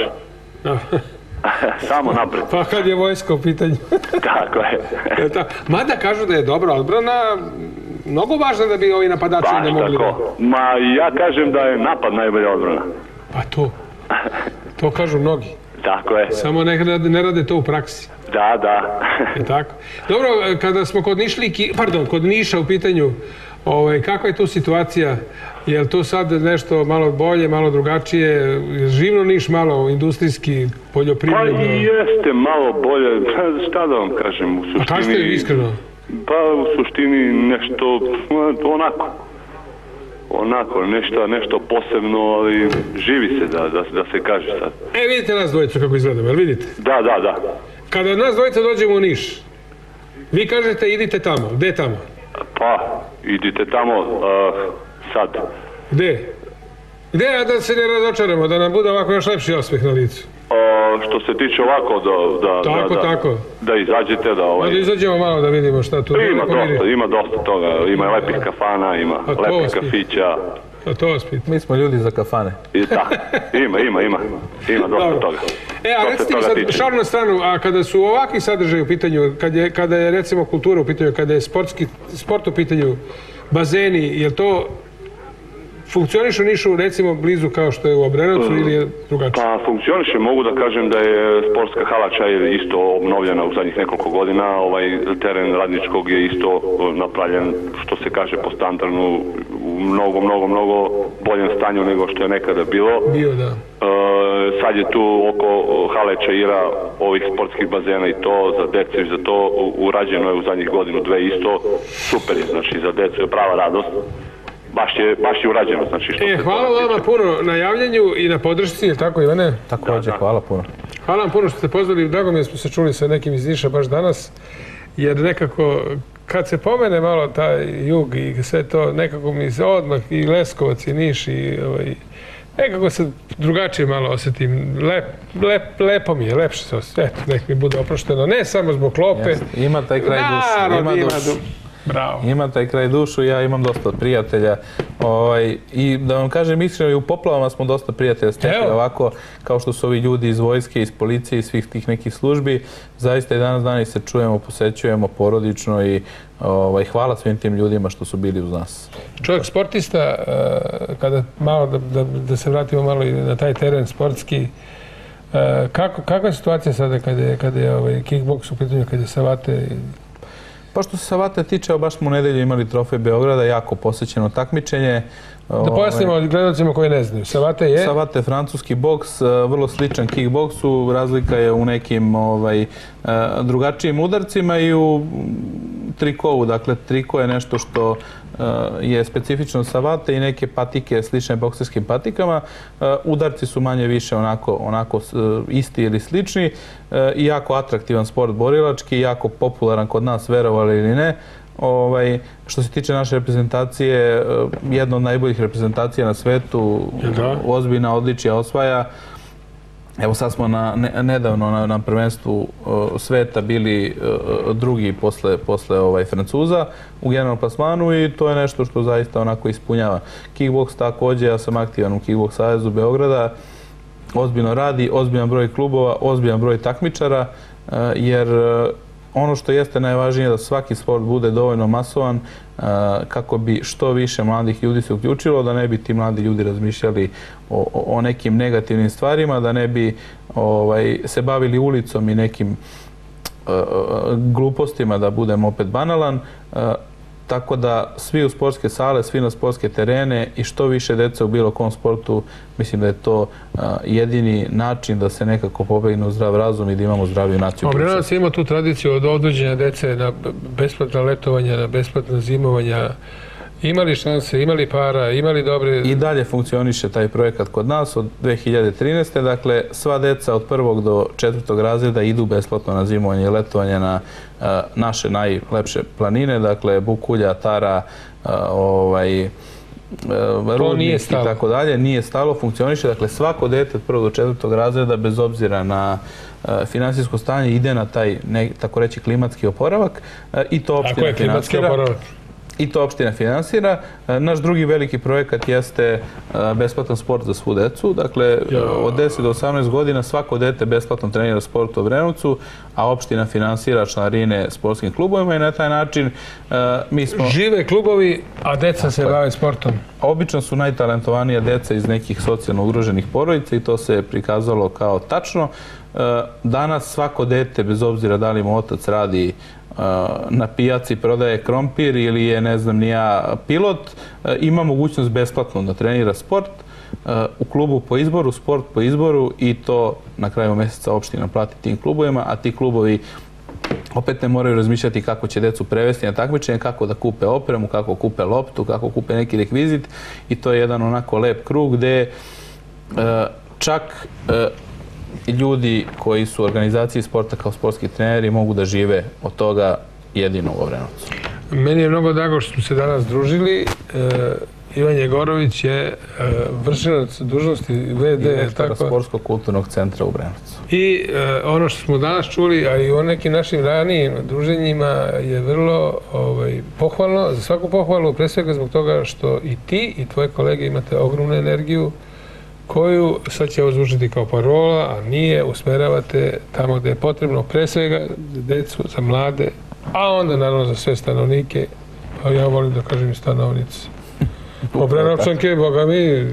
S16: Samo napred.
S11: Pa kad je vojska u pitanju.
S16: Tako je.
S11: Mada kažu da je dobra odbrana, mnogo važno da bi ovi napadači ne mogli da...
S16: Ma ja kažem da je napad najbolja odbrana.
S11: Pa to kažu mnogi.
S16: Tako je.
S11: Samo ne rade to u praksi.
S16: Da.
S11: Je tako. Dobro, kada smo kod Niša u pitanju, kakva je tu situacija? Je li to sad nešto malo bolje, malo drugačije? Živno Niš malo industrijski, poljoprivredno?
S16: Pa jeste malo bolje. Šta da vam kažem u suštini?
S11: A kažete iskreno?
S16: Pa u suštini nešto onako, nešto posebno, ali živi se da se kaže sad.
S11: Vidite nas dvojicu kako izgledamo, jel vidite?
S16: Da.
S11: Kada nas dvojica dođemo u Niš, vi kažete idite tamo, gde tamo?
S16: Pa, idite tamo sad.
S11: Gde? Gde, a da se ne razočaramo, da nam bude ovako još lepši osmeh na licu?
S16: Što se tiče ovako, da izađete,
S11: da izađemo malo da vidimo šta tu...
S16: Ima dosta toga, ima lepih kafana, ima lepih kafića.
S11: A to vas pitam.
S12: Mi smo ljudi za kafane.
S16: Ima dosta toga.
S11: A recite mi sad, šalu na stranu, a kada su ovakvi sadržaji u pitanju, kada je recimo kultura u pitanju, kada je sport u pitanju, bazeni, je li to funkcioniše u Nišu recimo blizu kao što je u Obrenovcu ili je drugačije?
S16: Pa funkcioniše, mogu da kažem da je sportska hala Čair isto obnovljena u zadnjih nekoliko godina, teren Radničkog je isto napravljen, što se kaže po standardu, u mnogo boljem stanju nego što je nekada bilo. Sad je tu oko hale Čaira ovih sportskih bazena i to za decu i za to urađeno je u zadnjih godinu, dve isto, super je, znači za decu je prava radost. Baš je urađeno, znači što se...
S11: Hvala vama puno na javljanju i na podršci, je tako Ivane?
S12: Također, hvala puno.
S11: Hvala vam puno što ste pozvali, drago mi je smo se čuli sa nekim iz Niša baš danas. jer nekako kad se pomene malo taj jug i sve to, nekako mi se odmah i Leskovac i Niš i nekako se drugačije malo osjetim. Lepo mi je, lepše se osjetim. Eto, nek mi bude oprošteno. Ne samo zbog klope.
S12: Ima taj kraj dušu.
S11: Bravo.
S12: Ima taj kraj dušu, ja imam dosta prijatelja i da vam kažem iskreno, i u poplavama smo dosta prijatelja stekli ovako, kao što su ovi ljudi iz vojske, iz policije i svih tih nekih službi. Zaista i danas se čujemo, posećujemo porodično i hvala svim tim ljudima što su bili uz nas.
S11: Čovjek sportista, kada malo da se vratimo malo i na taj teren sportski, kakva je situacija sada kada je kickboks u pitanju, kada je savate?
S12: Pa što se savate tiče, baš smo u nedelju imali trofej Beograda, jako posećeno takmičenje.
S11: Da pojasnimo gledalcima koji ne znaju. Savate je?
S12: Savate je francuski boks, vrlo sličan kickboksu. Razlika je u nekim drugačijim udarcima i u trikovu. Dakle, triko je nešto što je specifično savate i neke patike slične bokserskim patikama. Udarci su manje više onako isti ili slični i jako atraktivan sport borilački, jako popularan kod nas, verovali ili ne. Što se tiče naše reprezentacije, jedna od najboljih reprezentacija na svetu, ozbiljna odličja osvaja. Evo sad smo nedavno na prvenstvu sveta bili drugi posle Francuza u generalnom plasmanu i to je nešto što zaista onako ispunjava. Kickboks također, ja sam aktivan u Kickboks savezu Beograda, ozbiljno radi, ozbiljan broj klubova, ozbiljan broj takmičara, jer ono što jeste najvažnije je da svaki sport bude dovoljno masovan kako bi što više mladih ljudi se uključilo, da ne bi ti mladi ljudi razmišljali o nekim negativnim stvarima, da ne bi se bavili ulicom i nekim glupostima, da budem opet banalan. Tako da svi u sportske sale, svi na sportske terene i što više dece u bilo kom sportu, mislim da je to jedini način da se nekako pobegne u zdrav razum i da imamo zdraviju naciju.
S11: Obrenovac ima tu tradiciju od odvođenja dece na besplatna letovanja, na besplatna zimovanja. Imali šanse, imali para, imali dobre...
S12: I dalje funkcioniše taj projekat kod nas od 2013. Dakle, sva deca od 1. do 4. razreda idu besplatno na zimovanje i letovanje na naše najlepše planine, dakle, Bukulja, Tara, Rudnik i tako dalje. Nije stalo, funkcioniše. Dakle, svako dete od 1. do 4. razreda, bez obzira na finansijsko stanje, ide na taj, tako reći, klimatski oporavak i to opština finansira. finansira. Naš drugi veliki projekat jeste besplatan sport za svu decu. Dakle, od 10 do 18 godina svako dete besplatno trenira sport u Obrenovcu, a opština finansira članarine sportskim klubovima i na taj način mi smo...
S11: Žive klubovi, a deca se bave sportom.
S12: Obično su najtalentovanija deca iz nekih socijalno ugroženih porodica i to se prikazalo kao tačno. Danas svako dete, bez obzira da li mu otac radi na pijaci, prodaje krompir ili je, ne znam, nija pilot, ima mogućnost besplatno da trenira sport u klubu po izboru, sport po izboru i to na kraju mjeseca opština plati tim klubovima, a ti klubovi opet ne moraju razmišljati kako će decu prevesti na takmičenje, kako da kupe opremu, kako kupe loptu, kako kupe neki rekvizit i to je jedan onako lep krug gde čak ljudi koji su u organizaciji sporta kao sportski treneri mogu da žive od toga jedino u Obrenovcu.
S11: Meni je mnogo drago što smo se danas družili. Ivan Jegorović je vršilac dužnosti VD
S12: direktora Sportsko-kulturnog centra u Obrenovcu.
S11: I ono što smo danas čuli, a i o nekim našim ranijim druženjima je vrlo pohvalno, za svaku pohvalu, pre svega zbog toga što i ti i tvoje kolege imate ogromnu energiju koju, sad će ovo zvučiti kao parola, a nije, usmeravate tamo gde je potrebno, pre svega za decu, za mlade, a onda naravno za sve stanovnike, pa ja volim da kažem i stanovnici. Obrenovčanke, boga mi,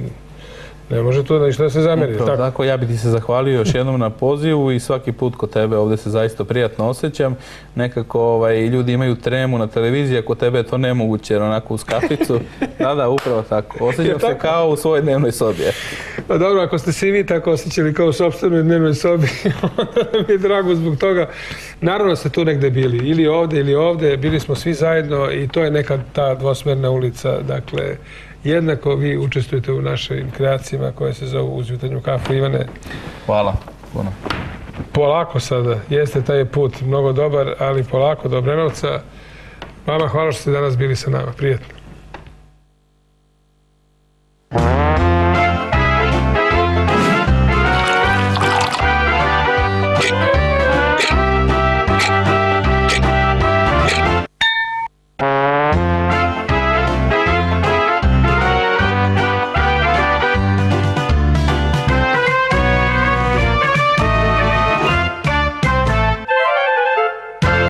S11: ne može tu ništa da se zameri.
S12: Tako, ja bih ti se zahvalio još jednom na pozivu i svaki put kod tebe ovdje se zaista prijatno osjećam. Nekako ljudi imaju tremu na televiziji, a kod tebe je to nemoguće, jer onako uz kaficu. Da, upravo tako. Osjećam se kao u svojoj dnevnoj sobi.
S11: Pa dobro, ako ste se i vi tako osjećali kao u sopstvenoj dnevnoj sobi, onda mi je drago zbog toga. Naravno ste tu negde bili, ili ovdje, bili smo svi zajedno i to je neka ta dvosmerna ulica, dakle, jednako vi učestvujete u našim kreacijama koje se zovu Uz jutarnju kafu. Ivane,
S12: hvala.
S11: polako sada. Jeste taj put mnogo dobar, ali polako do Obrenovca. Vama hvala što ste danas bili sa nama. Prijetno.